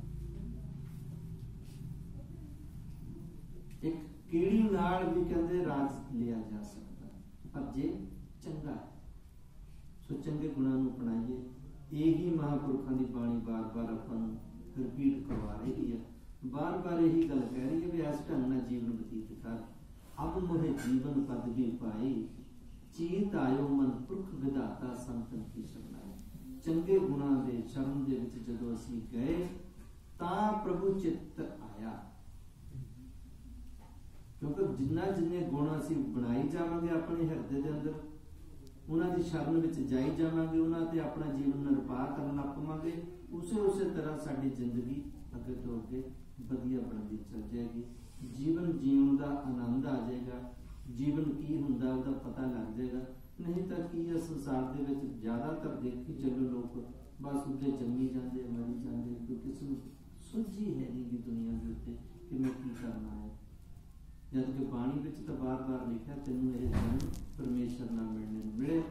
ਇੱਕ ਕੀੜੀ ਨਾਲ ਵੀ ਕਹਿੰਦੇ ਰਾਜ ਲਿਆ ਜਾ ਸਕਦਾ, ਪਰ ਜੇ ਚੰਗਾ ਹੈ। ਸੋ ਚੰਗੇ ਗੁਣਾਂ ਨੂੰ ਅਪਣਾਈਏ। ਇਹੀ ਮਹਾਂਪੁਰਖਾਂ ਦੀ ਬਾਣੀ ਬਾਰ-ਬਾਰ ਆਪਾਂ ਨੂੰ ਰਿਪੀਟ ਕਰਵਾ ਰਹੀ ਹੈ, ਬਾਰ-ਬਾਰ ਇਹੀ ਗੱਲ ਕਹਿ ਰਹੀ ਹੈ ਵੀ ਇਸ ਢੰਗ ਨਾਲ ਜੀਵਨ ਬਤੀਤ ਕਰ। ਅਬ ਮੋਹਿ ਜੀਵਨ ਪਦਵੀ ਪਾਈ, ਚੀਤ ਆਇਓ ਮਨ ਪੁਰਖ ਵਿਧਾਤਾ ਸੰਤਨ ਕੀ ਸ਼ਰਨਾਈ। ਚੰਗੇ ਗੁਣਾਂ ਦੇ ਸ਼ਰਨ ਦੇ ਵਿੱਚ ਜਦੋਂ ਅਸੀਂ ਗਏ ਤਾਂ ਪ੍ਰਭੂ ਚਿੱਤ ਆਇਆ, ਕਿਉਂਕਿ ਜਿੰਨਾ ਜਿੰਨੇ ਗੁਣ ਅਸੀਂ ਬਣਾਈ ਜਾਵਾਂਗੇ ਆਪਣੇ ਹਿਰਦੇ ਦੇ ਅੰਦਰ, ਉਹਨਾਂ ਦੀ ਸ਼ਰਨ ਵਿੱਚ ਜਾਈ ਜਾਵਾਂਗੇ, ਉਹਨਾਂ ਤੇ ਆਪਣਾ ਜੀਵਨ ਨਿਰਵਾਹ ਕਰਨ ਲੱਗ ਪਵਾਂਗੇ, ਉਸੇ ਉਸੇ ਤਰ੍ਹਾਂ ਸਾਡੀ ਜ਼ਿੰਦਗੀ ਅੱਗੇ ਤੋਂ ਅੱਗੇ ਵਧੀਆ ਬਣਦੀ ਚੱਲ ਜਾਏਗੀ। ਜੀਵਨ ਜੀਉਣ ਦਾ ਆਨੰਦ ਆ ਜਾਏਗਾ, ਜੀਵਨ ਕੀ ਹੁੰਦਾ ਉਹਦਾ ਪਤਾ ਲੱਗ ਜਾਏਗਾ। ਨਹੀਂ ਤਾਂ ਕੀ ਹੈ, ਸੰਸਾਰ ਦੇ ਵਿੱਚ ਜ਼ਿਆਦਾਤਰ ਦੇਖੀ ਚੱਲੋ ਲੋਕ ਬਸ ਉੱਤੇ ਜੰਮੀ ਜਾਂਦੇ, ਮਰੀ ਜਾਂਦੇ, ਕੋਈ ਕਿਸੇ ਨੂੰ ਸੁਝੀ ਹੈ ਨਹੀਂ ਗੀ ਦੁਨੀਆ ਦੇ ਉੱਤੇ ਕਿ ਮੈਂ ਕੀ ਕਰਨਾ ਹੈ। ਜਦ ਕਿ ਬਾਣੀ ਵਿੱਚ ਤਾਂ ਬਾਰ-ਬਾਰ ਲਿਖਿਆ ਤੈਨੂੰ ਇਹ ਜਨਮ ਪਰਮੇਸ਼ਰ ਨਾਲ ਮਿਲਣੇ ਨੂੰ ਮਿਲੇ।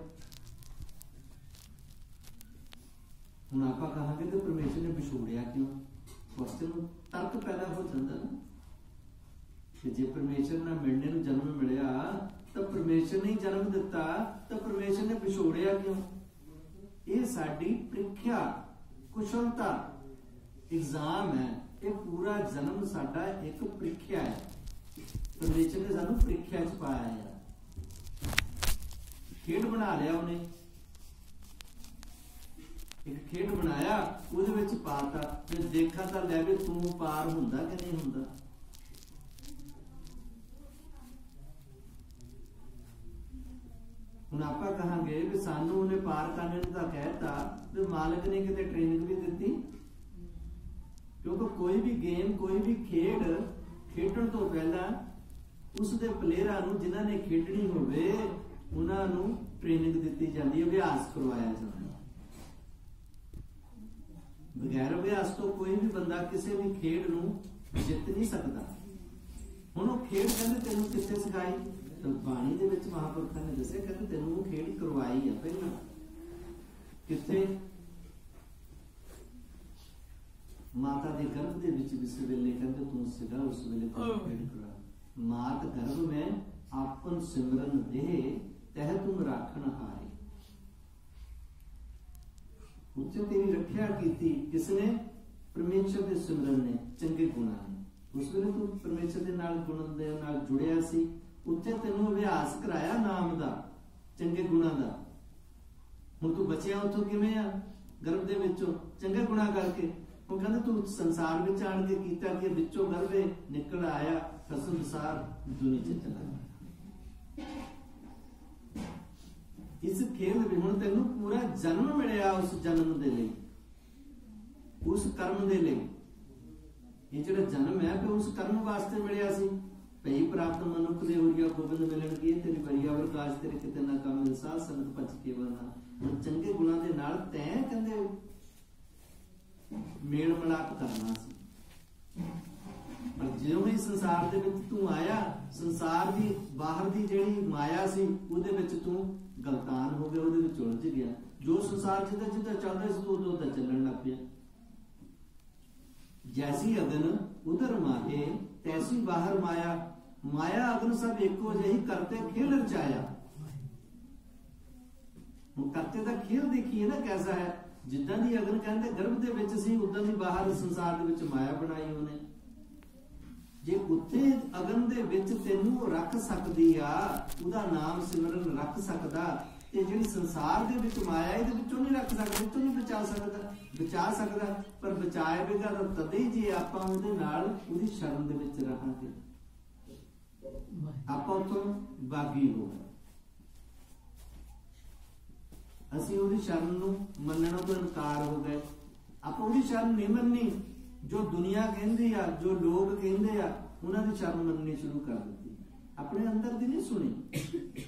ਹੁਣ ਆਪਾਂ ਕਹਾਂਗੇ ਕਿ ਪਰਮੇਸ਼ਰ ਨੇ ਵਿਛੋੜਿਆ ਕਿਉਂ? ਕੁਐਸਚਨ ਨੂੰ ਤਰਕ ਪੈਦਾ ਹੋ ਜਾਂਦਾ ਨਾ ਕਿ ਜੇ ਪਰਮੇਸ਼ਰ ਨਾਲ ਮਿਲਣੇ ਨੂੰ ਜਨਮ ਮਿਲਿਆ ਤਾਂ ਪਰਮੇਸ਼ਰ ਨੇ ਜਨਮ ਦਿੱਤਾ, ਤਾਂ ਪਰਮੇਸ਼ਰ ਨੇ ਵਿਛੋੜਿਆ ਕਿਉਂ? ਇਹ ਸਾਡੀ ਪ੍ਰੀਖਿਆ, ਕੁਸ਼ਲਤਾ, ਇਗਜ਼ਾਮ ਹੈ। ਇਹ ਪੂਰਾ ਜਨਮ ਸਾਡਾ ਇੱਕ ਪ੍ਰੀਖਿਆ ਹੈ। ਪਰਮੇਸ਼ਰ ਨੇ ਸਾਨੂੰ ਪ੍ਰੀਖਿਆ ਚ ਪਾਇਆ ਹੈ। ਖੇਡ ਬਣਾ ਲਿਆ ਉਹਨੇ, ਇੱਕ ਖੇਡ ਬਣਾਇਆ, ਉਹਦੇ ਵਿੱਚ ਪਾਤਾ ਤੇ ਦੇਖਾ ਤਾਂ ਲੈ ਵੀ ਤੂੰ ਪਾਰ ਹੁੰਦਾ ਕਿ ਨਹੀਂ ਹੁੰਦਾ। ਹੁਣ ਆਪਾਂ ਕਹਾਂਗੇ ਵੀ ਸਾਨੂੰ ਉਹਨੇ ਪਾਰ ਕਰਨੇ ਨੂੰ ਤਾਂ ਕਹਿਤਾ, ਤੇ ਮਾਲਕ ਨੇ ਕਿਤੇ ਟ੍ਰੇਨਿੰਗ ਵੀ ਦਿੱਤੀ? ਕਿਉਂਕਿ ਕੋਈ ਵੀ ਗੇਮ, ਕੋਈ ਵੀ ਖੇਡ ਖੇਡਣ ਤੋਂ ਪਹਿਲਾਂ ਉਸ ਦੇ ਪਲੇਅਰਾਂ ਨੂੰ ਜਿਨ੍ਹਾਂ ਨੇ ਖੇਡਣੀ ਹੋਵੇ ਉਹਨਾਂ ਨੂੰ ਟ੍ਰੇਨਿੰਗ ਦਿੱਤੀ ਜਾਂਦੀ ਹੈ, ਅਭਿਆਸ ਕਰਵਾਇਆ ਜਾਂਦਾ। ਬਗੈਰ ਅਭਿਆਸ ਤੋਂ ਕੋਈ ਵੀ ਬੰਦਾ ਕਿਸੇ ਵੀ ਖੇਡ ਨੂੰ ਜਿੱਤ ਨਹੀਂ ਸਕਦਾ। ਹੁਣ ਉਹ ਖੇਡ ਕਹਿੰਦੇ ਤੈਨੂੰ ਕਿੱਥੇ ਸਿਖਾਈ? ਤਾਂ ਬਾਣੀ ਦੇ ਵਿੱਚ ਮਹਾਂਪੁਰਖਾਂ ਨੇ ਦੱਸਿਆ, ਕਹਿੰਦੇ ਤੈਨੂੰ ਉਹ ਖੇਡ ਕਰਵਾਈ ਆ ਪਹਿਲਾਂ। ਕਿੱਥੇ? ਮਾਤਾ ਦੇ ਗਰਭ ਦੇ ਵਿੱਚ ਜਿਸ ਵੇਲੇ ਕਹਿੰਦੇ ਤੂੰ ਸੀਗਾ, ਉਸ ਵੇਲੇ ਤੈਨੂੰ ਖੇਡ ਕਰਵਾ। ਮਾਤ ਗਰਭ में आपन सिमरन दे, तह तुम राखण हारे। ਉੱਥੇ ਤੇਰੀ ਰੱਖਿਆ ਕੀਤੀ ਕਿਸਨੇ? ਪਰਮੇਸ਼ਰ ਦੇ ਸਿਮਰਨ ਨੇ, ਚੰਗੇ ਗੁਣਾਂ ਨੇ। ਉਸ ਵੇਲੇ ਤੂੰ ਪਰਮੇਸ਼ਰ ਦੇ ਨਾਲ ਗੁਣ ਦੇ ਨਾਲ ਜੁੜਿਆ ਸੀ, ਉੱਥੇ ਤੈਨੂੰ ਅਭਿਆਸ ਕਰਾਇਆ ਨਾਮ ਦਾ, ਚੰਗੇ ਗੁਣਾਂ ਦਾ। ਹੁਣ ਤੂੰ ਬਚਿਆ ਉੱਥੋਂ ਕਿਵੇਂ ਆ? ਗਰਭ ਦੇ ਵਿੱਚੋਂ ਚੰਗੇ ਗੁਣਾਂ ਕਰਕੇ। ਉਹ ਕਹਿੰਦੇ ਤੂੰ ਸੰਸਾਰ ਵਿੱਚ ਆਣ ਕੇ ਕੀਤਾ ਕਿ ਵਿੱਚੋਂ ਗਰਭੇ ਨਿਕਲ ਆਇਆ, ਖਸਮ ਸਾਰ ਦੁਨੀਆ ਚ ਚਲਾ। ਇਸ ਖੇਡ ਵਿੱਚ ਹੁਣ ਤੈਨੂੰ ਪੂਰਾ ਜਨਮ ਮਿਲਿਆ, ਉਸ ਜਨਮ ਦੇ ਲਈ, ਉਸ ਕਰਮ ਦੇ ਲਈ। ਇਹ ਜਿਹੜਾ ਜਨਮ ਹੈ ਤੇ ਉਸ ਕਰਮ ਵਾਸਤੇ ਮਿਲਿਆ ਸੀ। ਭਈ ਪ੍ਰਾਪਤ ਮਨੁੱਖ ਦੇ ਹੋਰੀਆ ਗੋਬਿੰਦ ਮਿਲਣ ਕੀ, ਤੇਰੀ ਬਰੀਆ ਵਰਕਾਸ਼ ਤੇਰੇ ਕਿਤੇ ਨਾ ਕੰਮ ਇਨਸਾਨ ਸੰਤ ਪਚ ਕੇ ਵਰਨਾ। ਹੁਣ ਚੰਗੇ ਗੁਣਾਂ ਦੇ ਨਾਲ ਤੈਂ ਕਹਿੰਦੇ ਮੇਲ ਮਿਲਾਪ ਕਰਨਾ ਸੀ। ਪਰ ਜਿਉਂ ਹੀ ਸੰਸਾਰ ਦੇ ਵਿੱਚ ਤੂੰ ਆਇਆ, ਸੰਸਾਰ ਦੀ ਬਾਹਰ ਦੀ ਜਿਹੜੀ ਮਾਇਆ ਸੀ ਉਹਦੇ ਵਿੱਚ ਤੂੰ ਗਲਤਾਨ ਹੋ ਗਿਆ, ਉਹਦੇ ਵਿੱਚ ਉਲਝ ਗਿਆ। ਜੋ ਸੰਸਾਰ ਜਿੱਦਾਂ ਜਿੱਦਾਂ ਚੱਲ ਰਿਹਾ ਸੀ ਤੂੰ ਉਦੋਂ ਤਾਂ ਚੱਲਣ ਲੱਗ ਪਿਆ। जैसी अगन उधर माहे तैसी बाहर माया, माया अगन सब एको जही करते खेल रचाया। करते का खेल देखिए ना कैसा है, जिदा दी अगन कहते गर्भ दे विच सी उदां दी बाहर संसार दे विच माया बनाई उन्हें। जे उत्थे अगन दे विच तैनूं रख सकदी आ, उहदा नाम सिमरन रख सकदा, ते जिहड़ी संसार दे विच माया इहदे विचों नहीं रख सकदा, इहतों नहीं बचा सकदा, बचा सकदा पर बचाएगा तो तदे जे आपां उहदे नाल उहदी शरण दे विच रहांगे, आपां उत्थों बागी हो गए। ਅਸੀਂ ਉਹਦੀ ਸ਼ਰਨ ਨੂੰ ਮੰਨਣ ਤੋਂ ਇਨਕਾਰ ਹੋ ਗਏ। ਆਪਾਂ ਉਹਦੀ ਸ਼ਰਨ ਨਹੀਂ ਮੰਨੀ, ਜੋ ਦੁਨੀਆ ਕਹਿੰਦੀ ਆ, ਜੋ ਲੋਕ ਕਹਿੰਦੇ ਆ, ਉਹਨਾਂ ਦੀ ਸ਼ਰਨ ਮੰਨਣੀ ਸ਼ੁਰੂ ਕਰ ਦਿੱਤੀ, ਆਪਣੇ ਅੰਦਰ ਦੀ ਨਹੀਂ ਸੁਣੀ,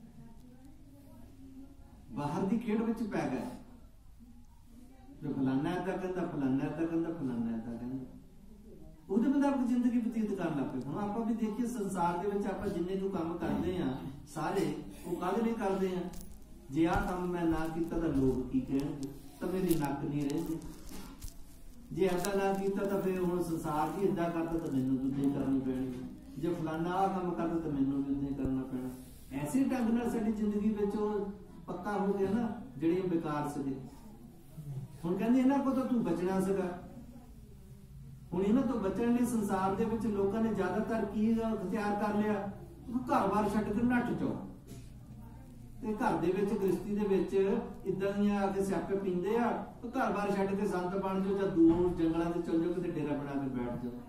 ਬਾਹਰ ਦੀ ਖੇਡ ਵਿੱਚ ਪੈ ਗਏ। ਜੋ ਫਲਾਨਾ ਏਦਾਂ ਕਹਿੰਦਾ, ਫਲਾਨਾ ਏਦਾਂ ਕਹਿੰਦਾ, ਫਲਾਨਾ ਏਦਾਂ ਕਹਿੰਦਾ, ਉਹਦੇ ਮੁਤਾਬਕ ਜ਼ਿੰਦਗੀ ਬਤੀਤ ਕਰਨ ਲੱਗ ਪਏ। ਹੁਣ ਆਪਾਂ ਵੀ ਦੇਖੀਏ ਸੰਸਾਰ ਦੇ ਵਿੱਚ ਆਪਾਂ ਜਿੰਨੇ ਕੁ ਕੰਮ ਕਰਦੇ ਆ ਸਾਰੇ, ਉਹ ਕਾਹਦੇ ਲਈ ਕਰਦੇ ਆ? जे आ काम मैं ना किया तो लोग की कहणगे, तो मेरी नक नहीं रही। जे ऐसा ना किया तो फिर हुण संसार जी इदा करता तो मैनूं भी उदां करनी पैनी, जे फलाना आ काम करता तो मैनूं भी उदां करना पैना। ऐसे ढंग नाल साडी जिंदगी विच पक्का हो गया ना जिहड़े बेकार सीगे। हुण कहंदे इन्हां को तो तू बचना सीगा। हुण इन्हां तो बचण लई संसार दे विच लोकां ने ज़्यादातर की इख्तियार कर लिया, घर बार छड्ड के नੱਠ जाओ। ਤੇ ਘਰ ਦੇ ਵਿੱਚ ਗ੍ਰਸਤੀ ਦੇ ਵਿੱਚ ਇਦਾਂ ਦੀਆਂ ਆ ਕੇ ਸਿਆਪੇ ਪੀਂਦੇ ਆ, ਘਰ ਬਾਰ ਛੱਡ ਕੇ ਸੰਤ ਬਣ ਜਾਓ ਜਾਂ ਦੂਰ ਜੰਗਲਾਂ ਦੇ ਚਲ ਜਾਓ, ਕਿਤੇ ਡੇਰਾ ਬਣਾ ਕੇ ਬੈਠ ਜਾਓ।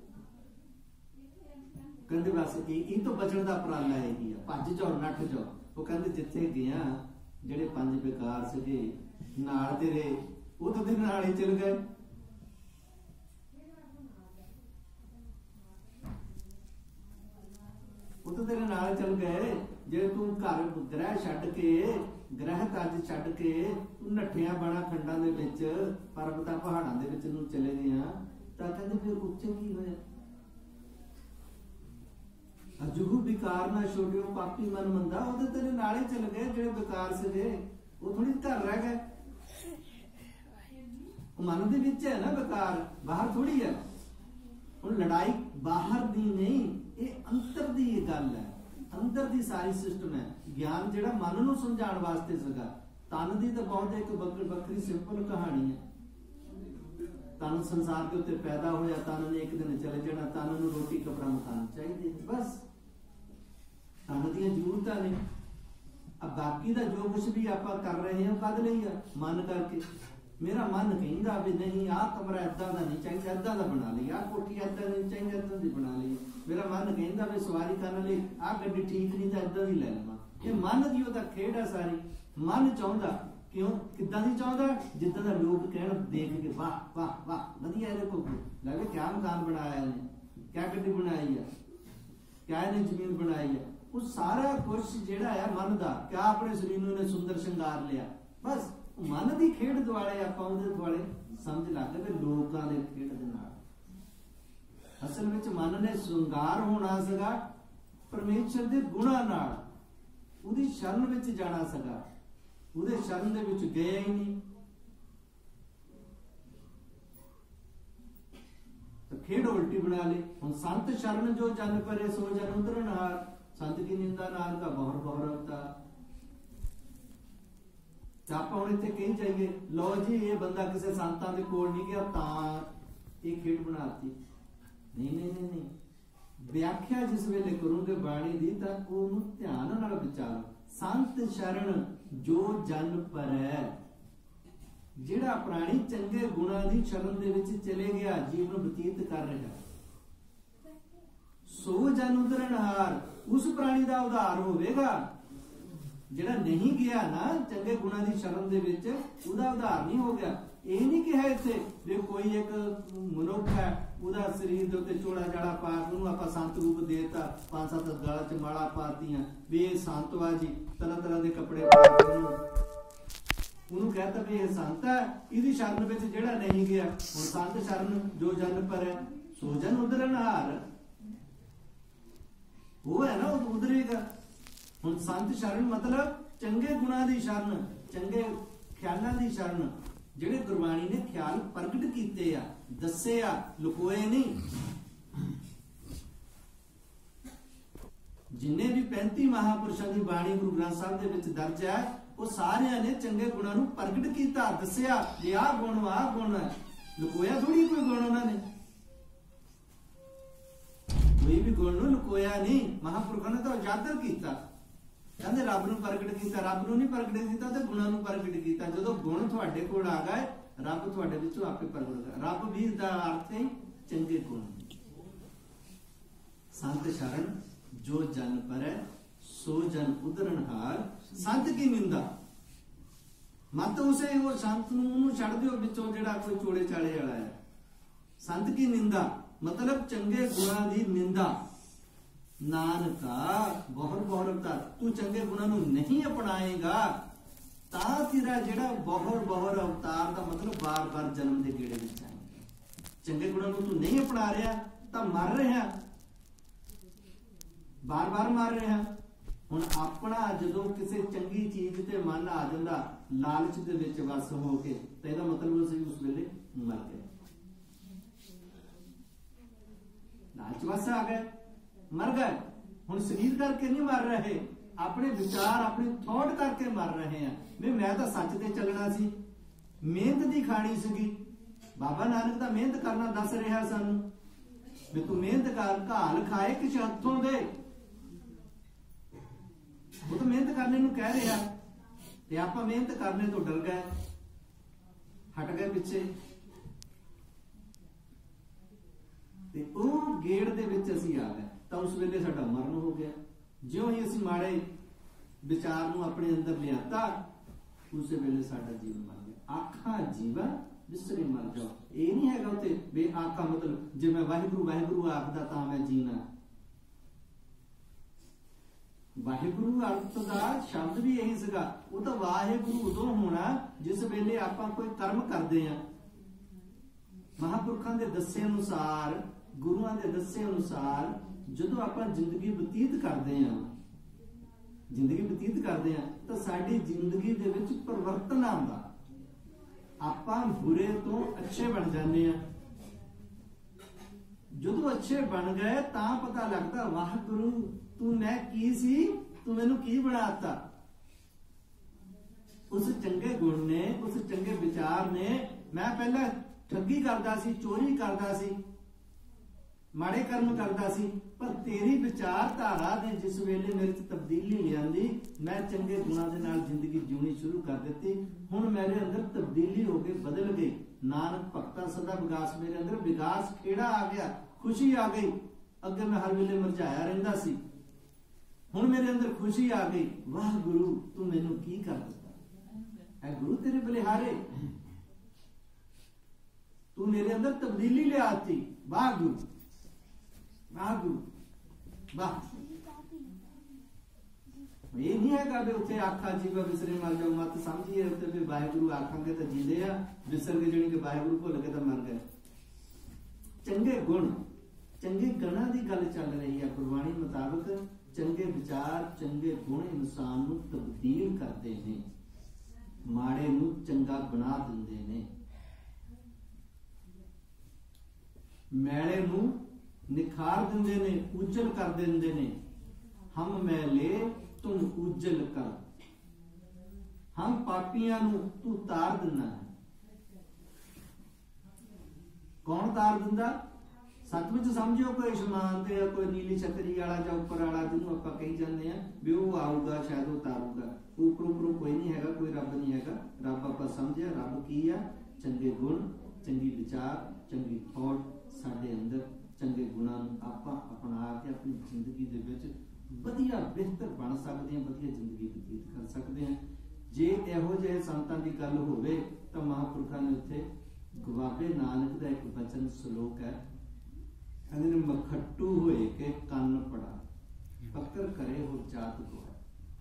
ਕਹਿੰਦੇ ਬਸ ਇਹ ਇਹ ਤੋਂ ਬਚਣ ਦਾ ਉਪਰਾਲਾ ਇਹੀ ਆ, ਭੱਜ ਜਾਓ, ਨੱਠ ਜਾਓ। ਉਹ ਕਹਿੰਦੇ ਜਿੱਥੇ ਗਿਆ ਜਿਹੜੇ ਪੰਜ ਬੇਕਾਰ ਸੀਗੇ ਨਾਲ ਤੇਰੇ, ਉਹ ਤਾਂ ਤੇਰੇ ਨਾਲ ਹੀ ਚਲ ਗਏ। ਉਹ ਤਾਂ ਤੇਰੇ ਨਾਲ ਚਲ ਗਏ। ਜੇ ਤੂੰ ਘਰ ਗ੍ਰਹਿ ਛੱਡ ਕੇ, ਗ੍ਰਹਿ ਤਜ ਛੱਡ ਕੇ ਤੂੰ ਨੱਠਿਆ ਬਣਾ ਖੰਡਾਂ ਦੇ ਵਿੱਚ, ਪਰਬਤਾਂ ਪਹਾੜਾਂ ਦੇ ਵਿੱਚ ਨੂੰ ਚਲੇ ਗਿਆ, ਤਾਂ ਕਹਿੰਦੇ ਫਿਰ ਉੱਥੇ ਕੀ ਹੋਇਆ? ਅਜੂਹੂ ਵਿਕਾਰ ਨਾ ਛੋੜਿਓ ਪਾਪੀ ਮਨ ਮੰਦਾ, ਉਹਦੇ ਤੇਰੇ ਨਾਲ ਹੀ ਚਲ ਗਏ ਜਿਹੜੇ ਵਿਕਾਰ ਸੀਗੇ, ਉਹ ਥੋੜੀ ਘਰ ਰਹਿ ਗਏ। ਉਹ ਮਨ ਦੇ ਵਿੱਚ ਹੈ ਨਾ ਵਿਕਾਰ, ਬਾਹਰ ਥੋੜੀ ਹੈ। ਹੁਣ ਲੜਾਈ ਬਾਹਰ ਦੀ ਨਹੀਂ, ਇਹ ਅੰਦਰ ਦੀ ਗੱਲ ਹੈ, ਅੰਦਰ ਦੀ ਸਾਰੀ ਸਿਸਟਮ ਹੈ। ਗਿਆਨ ਜਿਹੜਾ ਮਨ ਨੂੰ ਸਮਝਾਉਣ ਵਾਸਤੇ ਸੀਗਾ, ਤਨ ਦੀ ਤਾਂ ਬਹੁਤ ਇੱਕ ਵੱਖਰੀ ਸਿੰਪਲ ਕਹਾਣੀ ਹੈ। ਤਨ ਸੰਸਾਰ ਦੇ ਉੱਤੇ ਪੈਦਾ ਹੋਇਆ, ਤਨ ਨੇ ਇੱਕ ਦਿਨ ਚਲੇ ਜਾਣਾ, ਤਨ ਨੂੰ ਰੋਟੀ ਕਪੜਾ ਮਕਾਨ ਚਾਹੀਦੇ, ਬਸ ਤਨ ਦੀਆਂ ਜ਼ਰੂਰਤਾਂ ਨੇ। ਆ ਬਾਕੀ ਦਾ ਜੋ ਕੁਛ ਵੀ ਆਪਾਂ ਕਰ ਰਹੇ ਹਾਂ ਕਦ ਲਈ ਆ? ਮਨ ਕਰਕੇ। ਮੇਰਾ ਮਨ ਕਹਿੰਦਾ ਵੀ ਨਹੀਂ ਆਹ ਕਮਰਾ ਏਦਾਂ ਦਾ ਨਹੀਂ ਚਾਹੀਦਾ, ਏਦਾਂ ਦਾ ਬਣਾ ਲਈ, ਆਹ ਕੋਠੀ ਏਦਾਂ ਨਹੀਂ ਚਾਹੀਦਾ, ਏਦਾਂ ਦੀ ਬਣਾ ਲਈ। ਮੇਰਾ ਮਨ ਕਹਿੰਦਾ ਵੀ ਸਵਾਰੀ ਕਰਨ ਲਈ ਆਹ ਗੱਡੀ ਠੀਕ ਨਹੀਂ ਤਾਂ ਏਦਾਂ ਦੀ ਲੈ ਲਵਾਂ। ਇਹ ਮਨ ਦੀ ਉਹਦਾ ਖੇਡ ਹੈ ਸਾਰੀ। ਮਨ ਚਾਹੁੰਦਾ ਕਿਉਂ, ਕਿੱਦਾਂ ਦੀ ਚਾਹੁੰਦਾ? ਜਿੱਦਾਂ ਦਾ ਲੋਕ ਕਹਿਣ ਦੇਖ ਕੇ ਵਾਹ ਵਾਹ ਵਾਹ ਵਧੀਆ, ਇਹਦੇ ਕੋਲ ਲੱਗੇ ਕਿਆ ਮਕਾਨ ਬਣਾਇਆ ਇਹਨੇ, ਕਿਆ ਗੱਡੀ ਬਣਾਈ ਆ, ਕਿਆ ਇਹਨੇ ਜ਼ਮੀਨ ਬਣਾਈ ਆ। ਉਹ ਸਾਰਾ ਕੁਛ ਜਿਹੜਾ ਆ ਮਨ ਦਾ, ਕਿਆ ਆਪਣੇ ਸਰੀਰ ਨੂੰ ਇਹਨੇ ਸੁੰਦਰ ਸ਼ਿੰਗਾਰ ਲਿਆ, ਬਸ ਮਨ ਦੀ ਖੇਡ ਦੁਆਲੇ ਆਪਾਂ ਉਹਦੇ ਦੁਆਲੇ ਸਮਝ ਲੱਗ ਗਏ ਲੋਕਾਂ ਦੇ ਖੇਡ ਦੇ ਨਾਲ। ਅਸਲ ਵਿੱਚ ਮਨ ਨੇ ਸ਼ਿੰਗਾਰ ਹੋਣਾ ਸੀਗਾ ਪਰਮੇਸ਼ਰ ਦੇ ਗੁਣਾਂ ਨਾਲ, ਉਹਦੀ ਸ਼ਰਨ ਵਿੱਚ ਜਾਣਾ ਸੀਗਾ, ਉਹਦੇ ਸ਼ਰਨ ਦੇ ਵਿੱਚ ਗਿਆ ਹੀ ਨਹੀਂ। ਤਾਂ ਖੇਡ ਉਲਟੀ ਬਣਾ ਲਈ। ਹੁਣ ਸੰਤ ਸ਼ਰਨ ਜੋ ਜਨ ਪਰੇ ਸੋ ਜਨ ਉਤਰਨਹਾਰ, ਸੰਤ ਕੀ ਨਿੰਦਾ ਨਾਮ ਦਾ ਬਹੁਰ ਬਹੁਰ ਅਵਤਾਰ। ਆਪਾਂ ਹੁਣ ਇੱਥੇ ਕਹੀ ਜਾਈਏ ਲਓ ਜੀ ਇਹ ਬੰਦਾ ਕਿਸੇ ਸੰਤਾਂ ਦੇ ਕੋਲ ਨਹੀਂ ਗਿਆ ਤਾਂ ਇਹ ਖੇਡ ਬਣਾਤੀ, ਨਹੀਂ ਨਹੀਂ ਨਹੀਂ ਨਹੀਂ। ਵਿਆਖਿਆ ਜਿਸ ਵੇਲੇ ਕਰੋਗੇ ਬਾਣੀ ਦੀ ਤਾਂ ਉਹਨੂੰ ਧਿਆਨ ਨਾਲ ਵਿਚਾਰੋ। ਸੰਤ ਸ਼ਰਨ ਜੋ ਜਨ ਪਰੈ, ਜਿਹੜਾ ਪ੍ਰਾਣੀ ਚੰਗੇ ਗੁਣਾਂ ਦੀ ਸ਼ਰਨ ਦੇ ਵਿੱਚ ਚਲੇ ਗਿਆ, ਜੀਵਨ ਬਤੀਤ ਕਰ ਰਿਹਾ, ਸੋ ਜਨ ਉਤਰਨਹਾਰ, ਉਸ ਪ੍ਰਾਣੀ ਦਾ ਉਧਾਰ ਹੋਵੇਗਾ। ਜਿਹੜਾ ਨਹੀਂ ਗਿਆ ਨਾ ਚੰਗੇ ਗੁਣਾਂ ਦੀ ਸ਼ਰਨ ਦੇ ਵਿੱਚ, ਉਹਦਾ ਉਧਾਰ ਨਹੀਂ ਹੋ ਗਿਆ। ਇਹ ਨਹੀਂ ਕਿਹਾ ਇੱਥੇ ਵੀ ਕੋਈ ਇੱਕ ਮਨੁੱਖ ਹੈ, ਉਹਦਾ ਸਰੀਰ ਦੇ ਉੱਤੇ ਚੋੜਾ ਜਾੜਾ ਪਾ ਕੇ ਉਹਨੂੰ ਆਪਾਂ ਸੰਤ ਰੂਪ ਦੇਤਾ, ਪੰਜ ਸੱਤ ਗਾਲਾਂ ਚ ਮਾਲਾ ਪਾਤੀਆਂ ਵੀ ਇਹ ਸੰਤ ਵਾ ਜੀ, ਤਰ੍ਹਾਂ ਤਰ੍ਹਾਂ ਦੇ ਕੱਪੜੇ ਪਾ ਕੇ ਉਹਨੂੰ ਉਹਨੂੰ ਕਹਿਤਾ ਵੀ ਇਹ ਸੰਤ ਹੈ। ਇਹਦੀ ਸ਼ਰਨ ਵਿੱਚ ਜਿਹੜਾ ਨਹੀਂ ਗਿਆ, ਹੁਣ ਸੰਤ ਸ਼ਰਨ ਜੋ ਜਨ ਪਰ ਹੈ ਸੋ ਜਨ ਉਧਰਨਹਾਰ, ਉਹ ਹੈ ਨਾ ਉਹ ਉਧਰੇਗਾ। ਹੁਣ ਸੰਤ ਸ਼ਰਨ ਮਤਲਬ ਚੰਗੇ ਗੁਣਾਂ ਦੀ ਸ਼ਰਨ, ਚੰਗੇ ਖਿਆਲਾਂ ਦੀ ਸ਼ਰਨ, ਜਿਹੜੇ ਗੁਰਬਾਣੀ ਨੇ ਖਿਆਲ ਪ੍ਰਗਟ ਕੀਤੇ ਆ, ਦੱਸੇ ਆ, ਲੁਕੋਏ ਨਹੀਂ। ਜਿੰਨੇ ਵੀ ਪੈਂਤੀ ਮਹਾਪੁਰਸ਼ਾਂ ਦੀ ਬਾਣੀ ਗੁਰੂ ਗ੍ਰੰਥ ਸਾਹਿਬ ਦੇ ਵਿੱਚ ਦਰਜ ਹੈ, ਉਹ ਸਾਰਿਆਂ ਨੇ ਚੰਗੇ ਗੁਣਾਂ ਨੂੰ ਪ੍ਰਗਟ ਕੀਤਾ, ਦੱਸਿਆ ਵੀ ਆਹ ਗੁਣ ਆਹ ਗੁਣ ਹੈ। ਲੁਕੋਇਆ ਥੋੜੀ ਕੋਈ ਗੁਣ ਉਹਨਾਂ ਨੇ, ਕੋਈ ਵੀ ਗੁਣ ਨੂੰ ਲੁਕੋਇਆ ਨਹੀਂ। ਮਹਾਂਪੁਰਖਾਂ ਨੇ ਤਾਂ ਉਜਾਗਰ ਕੀਤਾ। ਕਹਿੰਦੇ ਰੱਬ ਨੂੰ ਪ੍ਰਗਟ ਕੀਤਾ, ਰੱਬ ਨੂੰ ਨਹੀਂ ਪ੍ਰਗਟ ਕੀਤਾ ਤੇ ਗੁਣਾਂ ਨੂੰ ਪ੍ਰਗਟ ਕੀਤਾ। ਜਦੋਂ ਗੁਣ ਤੁਹਾਡੇ ਕੋਲ ਆ ਗਏ, ਰੱਬ ਤੁਹਾਡੇ ਵਿੱਚੋਂ ਆਪੇ ਪ੍ਰਗਟ ਹੋਗਾ। ਰੱਬ ਵੀ ਦਾ ਅਰਥ ਹੈ ਚੰਗੇ ਗੁਣ। ਸੰਤ ਸ਼ਰਨ ਜੋ ਜਨ ਪਰੈ ਸੋ ਜਨ ਉਧਰਨ ਹਾਰ। ਸੰਤ ਕੀ ਨਿੰਦਾ, ਮਤ ਉਸੇ ਉਹ ਸੰਤ ਨੂੰ ਉਹਨੂੰ ਛੱਡ ਦਿਓ ਵਿੱਚੋਂ ਜਿਹੜਾ ਕੋਈ ਚੋਲੇ ਚਾਲੇ ਵਾਲਾ ਹੈ। ਸੰਤ ਕੀ ਨਿੰਦਾ ਮਤਲਬ ਚੰਗੇ ਗੁਣਾਂ ਦੀ ਨਿੰਦਾ। ਨਾਨਕਾ ਬਹੁਰ ਬਹੁਰ ਅਵਤਾਰ, ਤੂੰ ਚੰਗੇ ਗੁਣਾਂ ਨੂੰ ਨਹੀਂ ਅਪਣਾਏਗਾ ਤਾਂ ਤੇਰਾ ਜਿਹੜਾ ਬਹੁਰ ਬਹੁਰ ਅਵਤਾਰ ਦਾ ਮਤਲਬ ਬਾਰ ਬਾਰ ਜਨਮ ਦੇ ਗੇੜੇ ਵਿੱਚ ਆਏਗਾ। ਚੰਗੇ ਗੁਣਾਂ ਨੂੰ ਤੂੰ ਨਹੀਂ ਅਪਣਾ ਰਿਹਾ ਤਾਂ ਮਰ ਰਿਹਾ, ਬਾਰ ਬਾਰ ਮਰ ਰਿਹਾ। ਹੁਣ ਆਪਣਾ ਜਦੋਂ ਕਿਸੇ ਚੰਗੀ ਚੀਜ਼ ਤੇ ਮਨ ਆ ਜਾਂਦਾ ਲਾਲਚ ਦੇ ਵਿੱਚ ਵਸ ਹੋ ਕੇ, ਤਾਂ ਇਹਦਾ ਮਤਲਬ ਅਸੀਂ ਉਸ ਵੇਲੇ ਮਰ ਗਏ। ਲਾਲਚ ਵਸ ਆ ਗਏ, ਮਰ ਗਏ। ਹੁਣ ਸਰੀਰ ਕਰਕੇ ਨਹੀਂ ਮਰ ਰਹੇ, ਆਪਣੇ ਵਿਚਾਰ ਆਪਣੀ ਥੋਟ ਕਰਕੇ ਮਰ ਰਹੇ ਆ ਵੀ ਮੈਂ ਤਾਂ ਸੱਚ ਤੇ ਚੱਲਣਾ ਸੀ, ਮਿਹਨਤ ਦੀ ਖਾਣੀ ਸੀਗੀ। ਬਾਬਾ ਨਾਨਕ ਤਾਂ ਮਿਹਨਤ ਕਰਨਾ ਦੱਸ ਰਿਹਾ ਸਾਨੂੰ ਵੀ ਤੂੰ ਮਿਹਨਤ ਕਰ, ਘਾਲ ਖਾਏ ਕਿਸੇ ਹੱਥੋਂ ਦੇ। ਉਹ ਤਾਂ ਮਿਹਨਤ ਕਰਨੇ ਨੂੰ ਕਹਿ ਰਿਹਾ ਤੇ ਆਪਾਂ ਮਿਹਨਤ ਕਰਨੇ ਤੋਂ ਡਰ ਗਏ, ਹਟ ਗਏ ਪਿੱਛੇ। ਤੇ ਉਹ ਗੇੜ ਦੇ ਵਿੱਚ ਅਸੀਂ ਆ ਗਏ ਤਾਂ ਉਸ ਵੇਲੇ ਸਾਡਾ ਮਰਨ ਹੋ ਗਿਆ। ਜਿਉਂ ਹੀ ਅਸੀਂ ਮਾੜੇ ਵਿਚਾਰ ਨੂੰ ਆਪਣੇ ਅੰਦਰ ਲਿਆਤਾ, ਉਸੇ ਵੇਲੇ ਸਾਡਾ ਜੀਵਨ ਮਰ ਗਿਆ। ਆਖਾਂ ਜੀਵਾ ਵਿਸਰੇ ਮਰ ਜਾਓ। ਇਹ ਨਹੀਂ ਹੈਗਾ ਉੱਥੇ ਬੇ ਆਖਾ ਮਤਲਬ ਜੇ ਮੈਂ ਵਾਹਿਗੁਰੂ ਵਾਹਿਗੁਰੂ ਆਖਦਾ ਤਾਂ ਮੈਂ ਜੀਣਾ। ਵਾਹਿਗੁਰੂ ਅਰਥ ਦਾ ਸ਼ਬਦ ਵੀ ਇਹੀ ਸੀਗਾ। ਉਹ ਤਾਂ ਵਾਹਿਗੁਰੂ ਉਦੋਂ ਹੋਣਾ ਜਿਸ ਵੇਲੇ ਆਪਾਂ ਕੋਈ ਕਰਮ ਕਰਦੇ ਆ। ਮਹਾਂਪੁਰਖਾਂ ਦੇ ਦੱਸੇ ਅਨੁਸਾਰ, ਗੁਰੂਆਂ ਦੇ ਦੱਸੇ ਅਨੁਸਾਰ ਜਦੋਂ ਆਪਾਂ ਜ਼ਿੰਦਗੀ ਬਤੀਤ ਕਰਦੇ ਆ ਜ਼ਿੰਦਗੀ ਬਤੀਤ ਕਰਦੇ ਆ ਤਾਂ ਸਾਡੀ ਜ਼ਿੰਦਗੀ ਦੇ ਵਿੱਚ ਪਰਿਵਰਤਨ ਆਉਂਦਾ। ਆਪਾਂ ਬੁਰੇ ਤੋਂ ਅੱਛੇ ਬਣ ਜਾਂਦੇ ਆ। ਜਦੋਂ ਅੱਛੇ ਬਣ ਗਏ ਤਾਂ ਪਤਾ ਲੱਗਦਾ ਵਾਹਿਗੁਰੂ ਤੂੰ ਮੈਂ ਕੀ ਸੀ, ਤੂੰ ਮੈਨੂੰ ਕੀ ਬਣਾਤਾ। ਉਸ ਚੰਗੇ ਗੁਣ ਨੇ, ਉਸ ਚੰਗੇ ਵਿਚਾਰ ਨੇ। ਮੈਂ ਪਹਿਲਾਂ ਠੱਗੀ ਕਰਦਾ ਸੀ, ਚੋਰੀ ਕਰਦਾ ਸੀ, ਮਾੜੇ ਕਰਮ ਕਰਦਾ ਸੀ, ਪਰ ਤੇਰੀ ਵਿਚਾਰਧਾਰਾ ਨੇ ਜਿਸ ਵੇਲੇ ਮੇਰੇ ਚ ਤਬਦੀਲੀ ਲਿਆਂਦੀ, ਮੈਂ ਚੰਗੇ ਗੁਣਾਂ ਦੇ ਨਾਲ ਜ਼ਿੰਦਗੀ ਜਿਉਣੀ ਸ਼ੁਰੂ ਕਰ ਦਿੱਤੀ। ਹੁਣ ਮੇਰੇ ਅੰਦਰ ਤਬਦੀਲੀ ਹੋ ਕੇ ਬਦਲ ਗਈ। ਨਾਨਕ ਭਗਤਾ ਸਦਾ ਵਿਗਾਸ, ਮੇਰੇ ਅੰਦਰ ਵਿਗਾਸ ਖੇੜਾ ਆ ਗਿਆ, ਖੁਸ਼ੀ ਆ ਗਈ। ਅੱਗੇ ਮੈਂ ਹਰ ਵੇਲੇ ਮੁਰਝਾਇਆ ਰਹਿੰਦਾ ਸੀ, ਹੁਣ ਮੇਰੇ ਅੰਦਰ ਖੁਸ਼ੀ ਆ ਗਈ। ਵਾਹ ਗੁਰੂ ਤੂੰ ਮੈਨੂੰ ਕੀ ਕਰ ਦਿੱਤਾ, ਐ ਗੁਰੂ ਤੇਰੇ ਬਲਿਹਾਰੇ, ਤੂੰ ਮੇਰੇ ਅੰਦਰ ਤਬਦੀਲੀ ਲਿਆਤੀ। ਵਾਹ ਗੁਰੂ ਵਾਹ ਗੁਰੂ ਵਾਹ। ਇਹ ਨਹੀਂ ਹੈਗਾ ਵੀ ਉੱਥੇ ਆਖਾ ਜੀਵਾ ਵਿਸਰੇ ਮਰ ਜਾਓ, ਮਤ ਸਮਝੀਏ ਉੱਥੇ ਵੀ ਵਾਹਿਗੁਰੂ ਆਖਾਂਗੇ ਤਾਂ ਜੀਂਦੇ ਆ, ਵਿਸਰ ਕੇ ਜਿਹੜੀ ਕਿ ਵਾਹਿਗੁਰੂ ਭੁੱਲ ਕੇ ਤਾਂ ਮਰ ਗਏ। ਚੰਗੇ ਗੁਣ, ਚੰਗੇ ਗੁਣਾਂ ਦੀ ਗੱਲ ਚੱਲ ਰਹੀ ਹੈ ਗੁਰਬਾਣੀ ਮੁਤਾਬਕ। ਚੰਗੇ ਵਿਚਾਰ, ਚੰਗੇ ਗੁਣ ਇਨਸਾਨ ਨੂੰ ਤਬਦੀਲ ਕਰਦੇ ਨੇ, ਮਾੜੇ ਨੂੰ ਚੰਗਾ ਬਣਾ ਦਿੰਦੇ ਨੇ, ਮੈਲੇ ਨੂੰ ਨਿਖਾਰ ਦਿੰਦੇ ਨੇ, ਉਜਲ ਕਰ ਦਿੰਦੇ ਨੇ। ਹਮ ਮੈਲੇ ਤੁਮ ਉਜਲ ਕਰ, ਹਮ ਪਾਪੀਆਂ ਨੂੰ ਤੂੰ ਤਾਰ ਦਿੰਦਾ ਹੈ। ਕੌਣ ਤਾਰ ਦਿੰਦਾ? ਸੱਚਮੁੱਚ ਸਮਝਿਓ ਕੋਈ ਇਸ਼ਨਾਨ ਤੇ ਕੋਈ ਨੀਲੀ ਛਤਰੀ ਵਾਲਾ ਜਾਂ ਉੱਪਰ ਵਾਲਾ ਜਿਹਨੂੰ ਆਪਾਂ ਕਹੀ ਜਾਂਦੇ ਆ ਵੀ ਉਹ ਆਊਗਾ, ਸ਼ਾਇਦ ਉਹ ਤਾਰੂਗਾ। ਉੱਪਰ ਉੱਪਰੋਂ ਕੋਈ ਨਹੀਂ ਹੈਗਾ, ਕੋਈ ਰੱਬ ਨਹੀਂ ਹੈਗਾ। ਰੱਬ ਆਪਾਂ ਸਮਝਿਆ ਰੱਬ ਕੀ ਆ? ਚੰਗੇ ਗੁਣ, ਚੰਗੀ ਵਿਚਾਰ, ਚੰਗੀ ਥੋਟ ਸਾਡੇ ਅੰਦਰ। ਚੰਗੇ ਗੁਣਾਂ ਨੂੰ ਆਪਾਂ ਅਪਣਾ ਕੇ ਆਪਣੀ ਜ਼ਿੰਦਗੀ ਦੇ ਵਿੱਚ ਵਧੀਆ ਬਿਹਤਰ ਬਣ ਸਕਦੇ ਹਾਂ, ਵਧੀਆ ਜ਼ਿੰਦਗੀ ਬਤੀਤ ਕਰ ਸਕਦੇ ਹਾਂ। ਜੇ ਇਹੋ ਜਿਹੇ ਸੰਤਾਂ ਦੀ ਗੱਲ ਹੋਵੇ ਤਾਂ ਮਹਾਂਪੁਰਖਾਂ ਨੇ ਉੱਥੇ ਗਵਾਬੇ ਨਾਨਕ ਦਾ ਇੱਕ ਬਚਨ ਸ਼ਲੋਕ ਹੈ, ਕਹਿੰਦੇ ਨੇ ਮਖੱਟੂ ਹੋਏ ਕੇ ਕੰਨ ਪੜਾ, ਫਕਰ ਕਰੇ ਹੋ ਜਾਤ ਕੋ ਹੈ।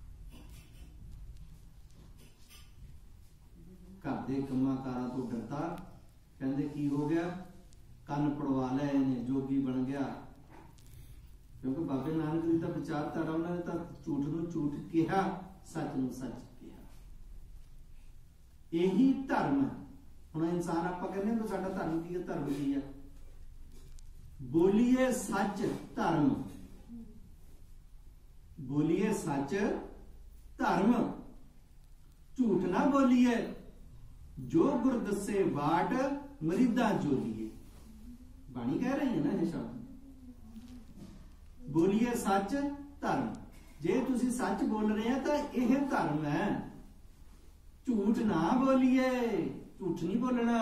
ਘਰ ਦੇ ਕੰਮਾਂ ਕਾਰਾਂ ਤੋਂ ਡਰਦਾ, ਕਹਿੰਦੇ ਕੀ ਹੋ ਗਿਆ? ਕੰਨ ਪੜਵਾ ਲਏ ਇਹਨੇ, ਜੋਗੀ ਬਣ ਗਿਆ। ਕਿਉਂਕਿ ਬਾਬੇ ਨਾਨਕ ਦੀ ਤਾਂ ਵਿਚਾਰਧਾਰਾ, ਉਹਨਾਂ ਨੇ ਤਾਂ ਝੂਠ ਨੂੰ ਝੂਠ ਕਿਹਾ, ਸੱਚ ਨੂੰ ਸੱਚ ਕਿਹਾ। ਇਹੀ ਧਰਮ ਹੈ। ਹੁਣ ਇਨਸਾਨ ਆਪਾਂ ਕਹਿੰਦੇ ਹਾਂ ਸਾਡਾ ਧਰਮ ਕੀ ਹੈ, ਧਰਮ ਕੀ ਹੈ? ਬੋਲੀਏ ਸੱਚ ਧਰਮ, ਬੋਲੀਏ ਸੱਚ ਧਰਮ, ਝੂਠ ਨਾ ਬੋਲੀਏ, ਜੋ ਗੁਰ ਦੱਸੇ ਬਾਟ ਮਰੀਦਾਂ ਜੋਲੀਏ। ਬਾਣੀ ਕਹਿ ਰਹੀ ਹੈ ਨਾ ਇਹ ਸ਼ਬਦ, ਬੋਲੀਏ ਸੱਚ ਧਰਮ। ਜੇ ਤੁਸੀਂ ਸੱਚ ਬੋਲ ਰਹੇ ਆ ਤਾਂ ਇਹ ਧਰਮ ਹੈ। ਝੂਠ ਨਾ ਬੋਲੀਏ, ਝੂਠ ਨਹੀਂ ਬੋਲਣਾ।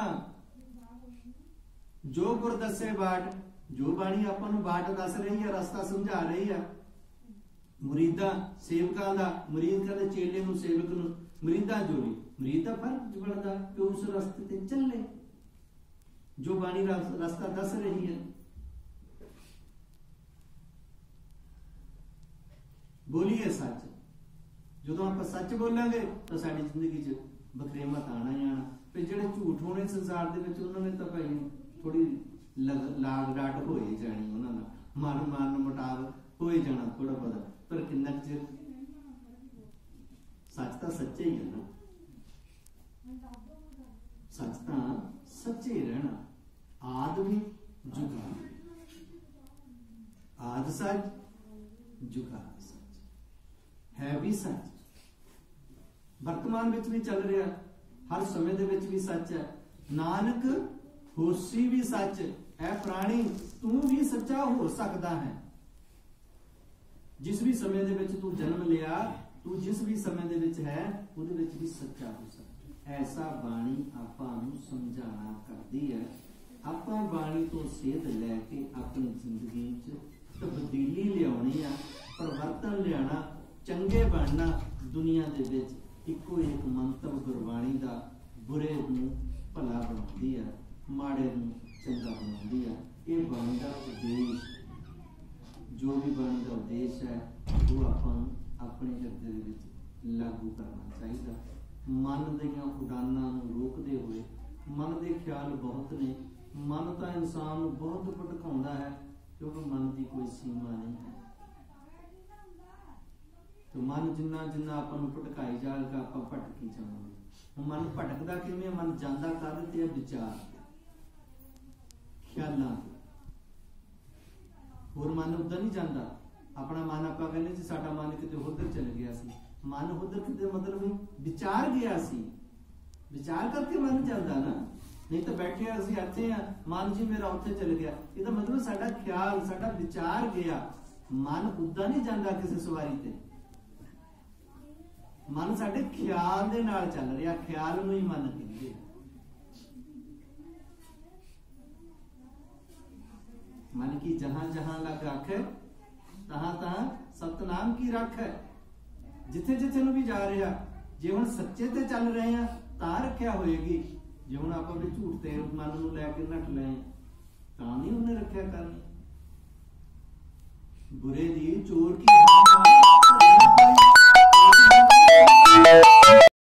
ਜੋ ਗੁਰ ਦੱਸੇ ਬਾਟ, ਜੋ ਬਾਣੀ ਆਪਾਂ ਨੂੰ ਬਾਟ ਦੱਸ ਰਹੀ ਹੈ, ਰਸਤਾ ਸਮਝਾ ਰਹੀ ਹੈ। ਮੁਰੀਦਾਂ ਸੇਵਕਾਂ ਦਾ, ਮੁਰੀਦ ਕਹਿੰਦੇ ਚੇਲੇ ਨੂੰ, ਸੇਵਕ ਨੂੰ, ਮੁਰੀਦਾਂ ਜੋਲੀ। ਮੁਰੀਦ ਦਾ ਫਰਜ਼ ਬਣਦਾ ਕਿ ਉਸ ਰਸਤੇ ਤੇ ਚੱਲੇ ਜੋ ਬਾਣੀ ਰਸਤਾ ਦੱਸ ਰਹੀ ਹੈ। ਬੋਲੀਏ ਸੱਚ। ਜਦੋਂ ਆਪਾਂ ਸੱਚ ਬੋਲਾਂਗੇ ਤਾਂ ਸਾਡੀ ਜ਼ਿੰਦਗੀ 'ਚ ਬਖਰੇਵਾਂ ਤਾਂ ਆਣਾ ਹੀ ਆਣਾ। ਫਿਰ ਜਿਹੜੇ ਝੂਠ ਹੋਣੇ ਸੰਸਾਰ ਦੇ ਵਿੱਚ, ਉਹਨਾਂ ਨੇ ਤਾਂ ਭਾਈ ਥੋੜੀ ਲਾਗ ਡਾਟ ਹੋਏ ਜਾਣੀ, ਉਹਨਾਂ ਦਾ ਮਨ ਮਾਰਨ ਮੁਟਾਵ ਹੋਏ ਜਾਣਾ ਥੋੜਾ ਬਹੁਤਾ, ਪਰ ਕਿੰਨਾ ਚਿਰ? ਸੱਚ ਤਾਂ ਸੱਚੇ ਹੀ ਹੈ ਨਾ, ਸੱਚ ਤਾਂ ਸੱਚੇ ਰਹਿਣਾ। ਆਦ ਵੀ ਜੁਗਾ, ਆਦ ਸੱਚ, ਜੁਗਾ ਸੱਚ, ਹੈ ਵੀ ਸੱਚ। ਵਰਤਮਾਨ ਵਿੱਚ ਵੀ ਚੱਲ ਰਿਹਾ, ਹਰ ਸਮੇਂ ਦੇ ਵਿੱਚ ਵੀ ਸੱਚ ਹੈ। ਨਾਨਕ ਹੋਸੀ ਵੀ ਸੱਚ ਐ ਪ੍ਰਾਣੀ, ਤੂੰ ਵੀ ਸੱਚਾ ਹੋ ਸਕਦਾ ਹੈ। ਜਿਸ ਵੀ ਸਮੇਂ ਦੇ ਵਿੱਚ ਤੂੰ ਜਨਮ ਲਿਆ, ਤੂੰ ਜਿਸ ਵੀ ਸਮੇਂ ਦੇ ਵਿੱਚ ਹੈ, ਉਹਦੇ ਵਿੱਚ ਵੀ ਸੱਚਾ ਹੋ ਸਕਦਾ। ਐਸਾ ਬਾਣੀ ਆਪਾਂ ਨੂੰ ਸਮਝਾਣਾ ਕਰਦੀ ਹੈ। ਆਪਾਂ ਬਾਣੀ ਤੋਂ ਸੇਧ ਲੈ ਕੇ ਆਪਣੀ ਜ਼ਿੰਦਗੀ 'ਚ ਤਬਦੀਲੀ ਲਿਆਉਣੀ ਆ, ਪਰਿਵਰਤਨ ਲਿਆਉਣਾ, ਚੰਗੇ ਬਣਨਾ। ਦੁਨੀਆ ਦੇ ਵਿੱਚ ਇੱਕੋ ਇੱਕ ਮੰਤਵ ਗੁਰਬਾਣੀ ਦਾ, ਬੁਰੇ ਨੂੰ ਭਲਾ ਬਣਾਉਂਦੀ ਹੈ, ਮਾੜੇ ਨੂੰ ਚੰਗਾ ਬਣਾਉਂਦੀ ਹੈ। ਇਹ ਬਾਣੀ ਦਾ ਉਦੇਸ਼, ਜੋ ਵੀ ਬਾਣੀ ਦਾ ਉਦੇਸ਼ ਹੈ, ਉਹ ਆਪਾਂ ਨੂੰ ਆਪਣੇ ਹਿਰਦੇ ਦੇ ਵਿੱਚ ਲਾਗੂ ਕਰਨਾ ਚਾਹੀਦਾ। ਮਨ ਦੀਆਂ ਉਡਾਨਾਂ ਨੂੰ ਰੋਕਦੇ ਹੋਏ, ਮਨ ਦੇ ਖਿਆਲ ਬਹੁਤ ਨੇ। ਮਨ ਤਾਂ ਇਨਸਾਨ ਨੂੰ ਬਹੁਤ ਭਟਕਾਉਂਦਾ ਹੈ, ਕਿਉਂਕਿ ਮਨ ਦੀ ਕੋਈ ਸੀਮਾ ਨਹੀਂ ਹੈ। ਤੇ ਮਨ ਜਿੰਨਾ ਜਿੰਨਾ ਆਪਾਂ ਨੂੰ ਭਟਕਾਈ ਜਾਏਗਾ, ਆਪਾਂ ਭਟਕੀ ਜਾਵਾਂਗੇ। ਮਨ ਭਟਕਦਾ ਕਿਵੇਂ? ਮਨ ਜਾਂਦਾ ਕਾਹਦੇ ਤੇ? ਵਿਚਾਰ, ਖਿਆਲਾਂ। ਹੋਰ ਮਨ ਉੱਧਰ ਨਹੀਂ ਜਾਂਦਾ। ਆਪਣਾ ਮਨ ਆਪਾਂ ਕਹਿੰਦੇ ਸੀ ਸਾਡਾ ਮਨ ਕਿਤੇ ਉੱਧਰ ਚਲ ਗਿਆ ਸੀ। ਮਨ ਉੱਧਰ ਕਿਤੇ ਮਤਲਬ ਵਿਚਾਰ ਗਿਆ ਸੀ, ਵਿਚਾਰ ਕਰਕੇ ਮਨ ਚੱਲਦਾ ਨਾ। ਨਹੀਂ ਤਾਂ ਬੈਠੇ ਅਸੀਂ ਇੱਥੇ ਆ, ਮਨ ਜੀ ਮੇਰਾ ਉੱਥੇ ਚਲ ਗਿਆ, ਇਹਦਾ ਮਤਲਬ ਸਾਡਾ ਖਿਆਲ, ਸਾਡਾ ਵਿਚਾਰ ਗਿਆ। ਮਨ ਉੱਦਾਂ ਨਹੀਂ ਜਾਂਦਾ ਕਿਸੇ ਸਵਾਰੀ ਤੇ। ਮਨ ਸਾਡੇ ਖਿਆਲ ਦੇ ਨਾਲ ਚੱਲ ਰਿਹਾ, ਖਿਆਲ ਨੂੰ ਹੀ ਮਨ ਕਹਿੰਦੇ। मन की जहां जहां लग रख है, तहां तहां सतनाम की रख है। जिथे जिथे ਨੂੰ ਵੀ ਜਾ ਰਿਹਾ, ਜੇ ਹੁਣ ਸੱਚੇ ਤੇ ਚੱਲ ਰਹੇ ਆ ਤਾਂ ਰੱਖਿਆ ਹੋਏਗੀ। ਜੇ ਹੁਣ ਆਪਾਂ ਵੀ ਝੂਠ ਤੇ ਮਨ ਨੂੰ ਲੈ ਕੇ ਨੱਠ ਲਏ ਤਾਂ ਨਹੀਂ ਉਹਨੇ ਰੱਖਿਆ ਕਰਨੀ। ਬੁਰੇ ਦੀ ਚੋਰ ਕੀ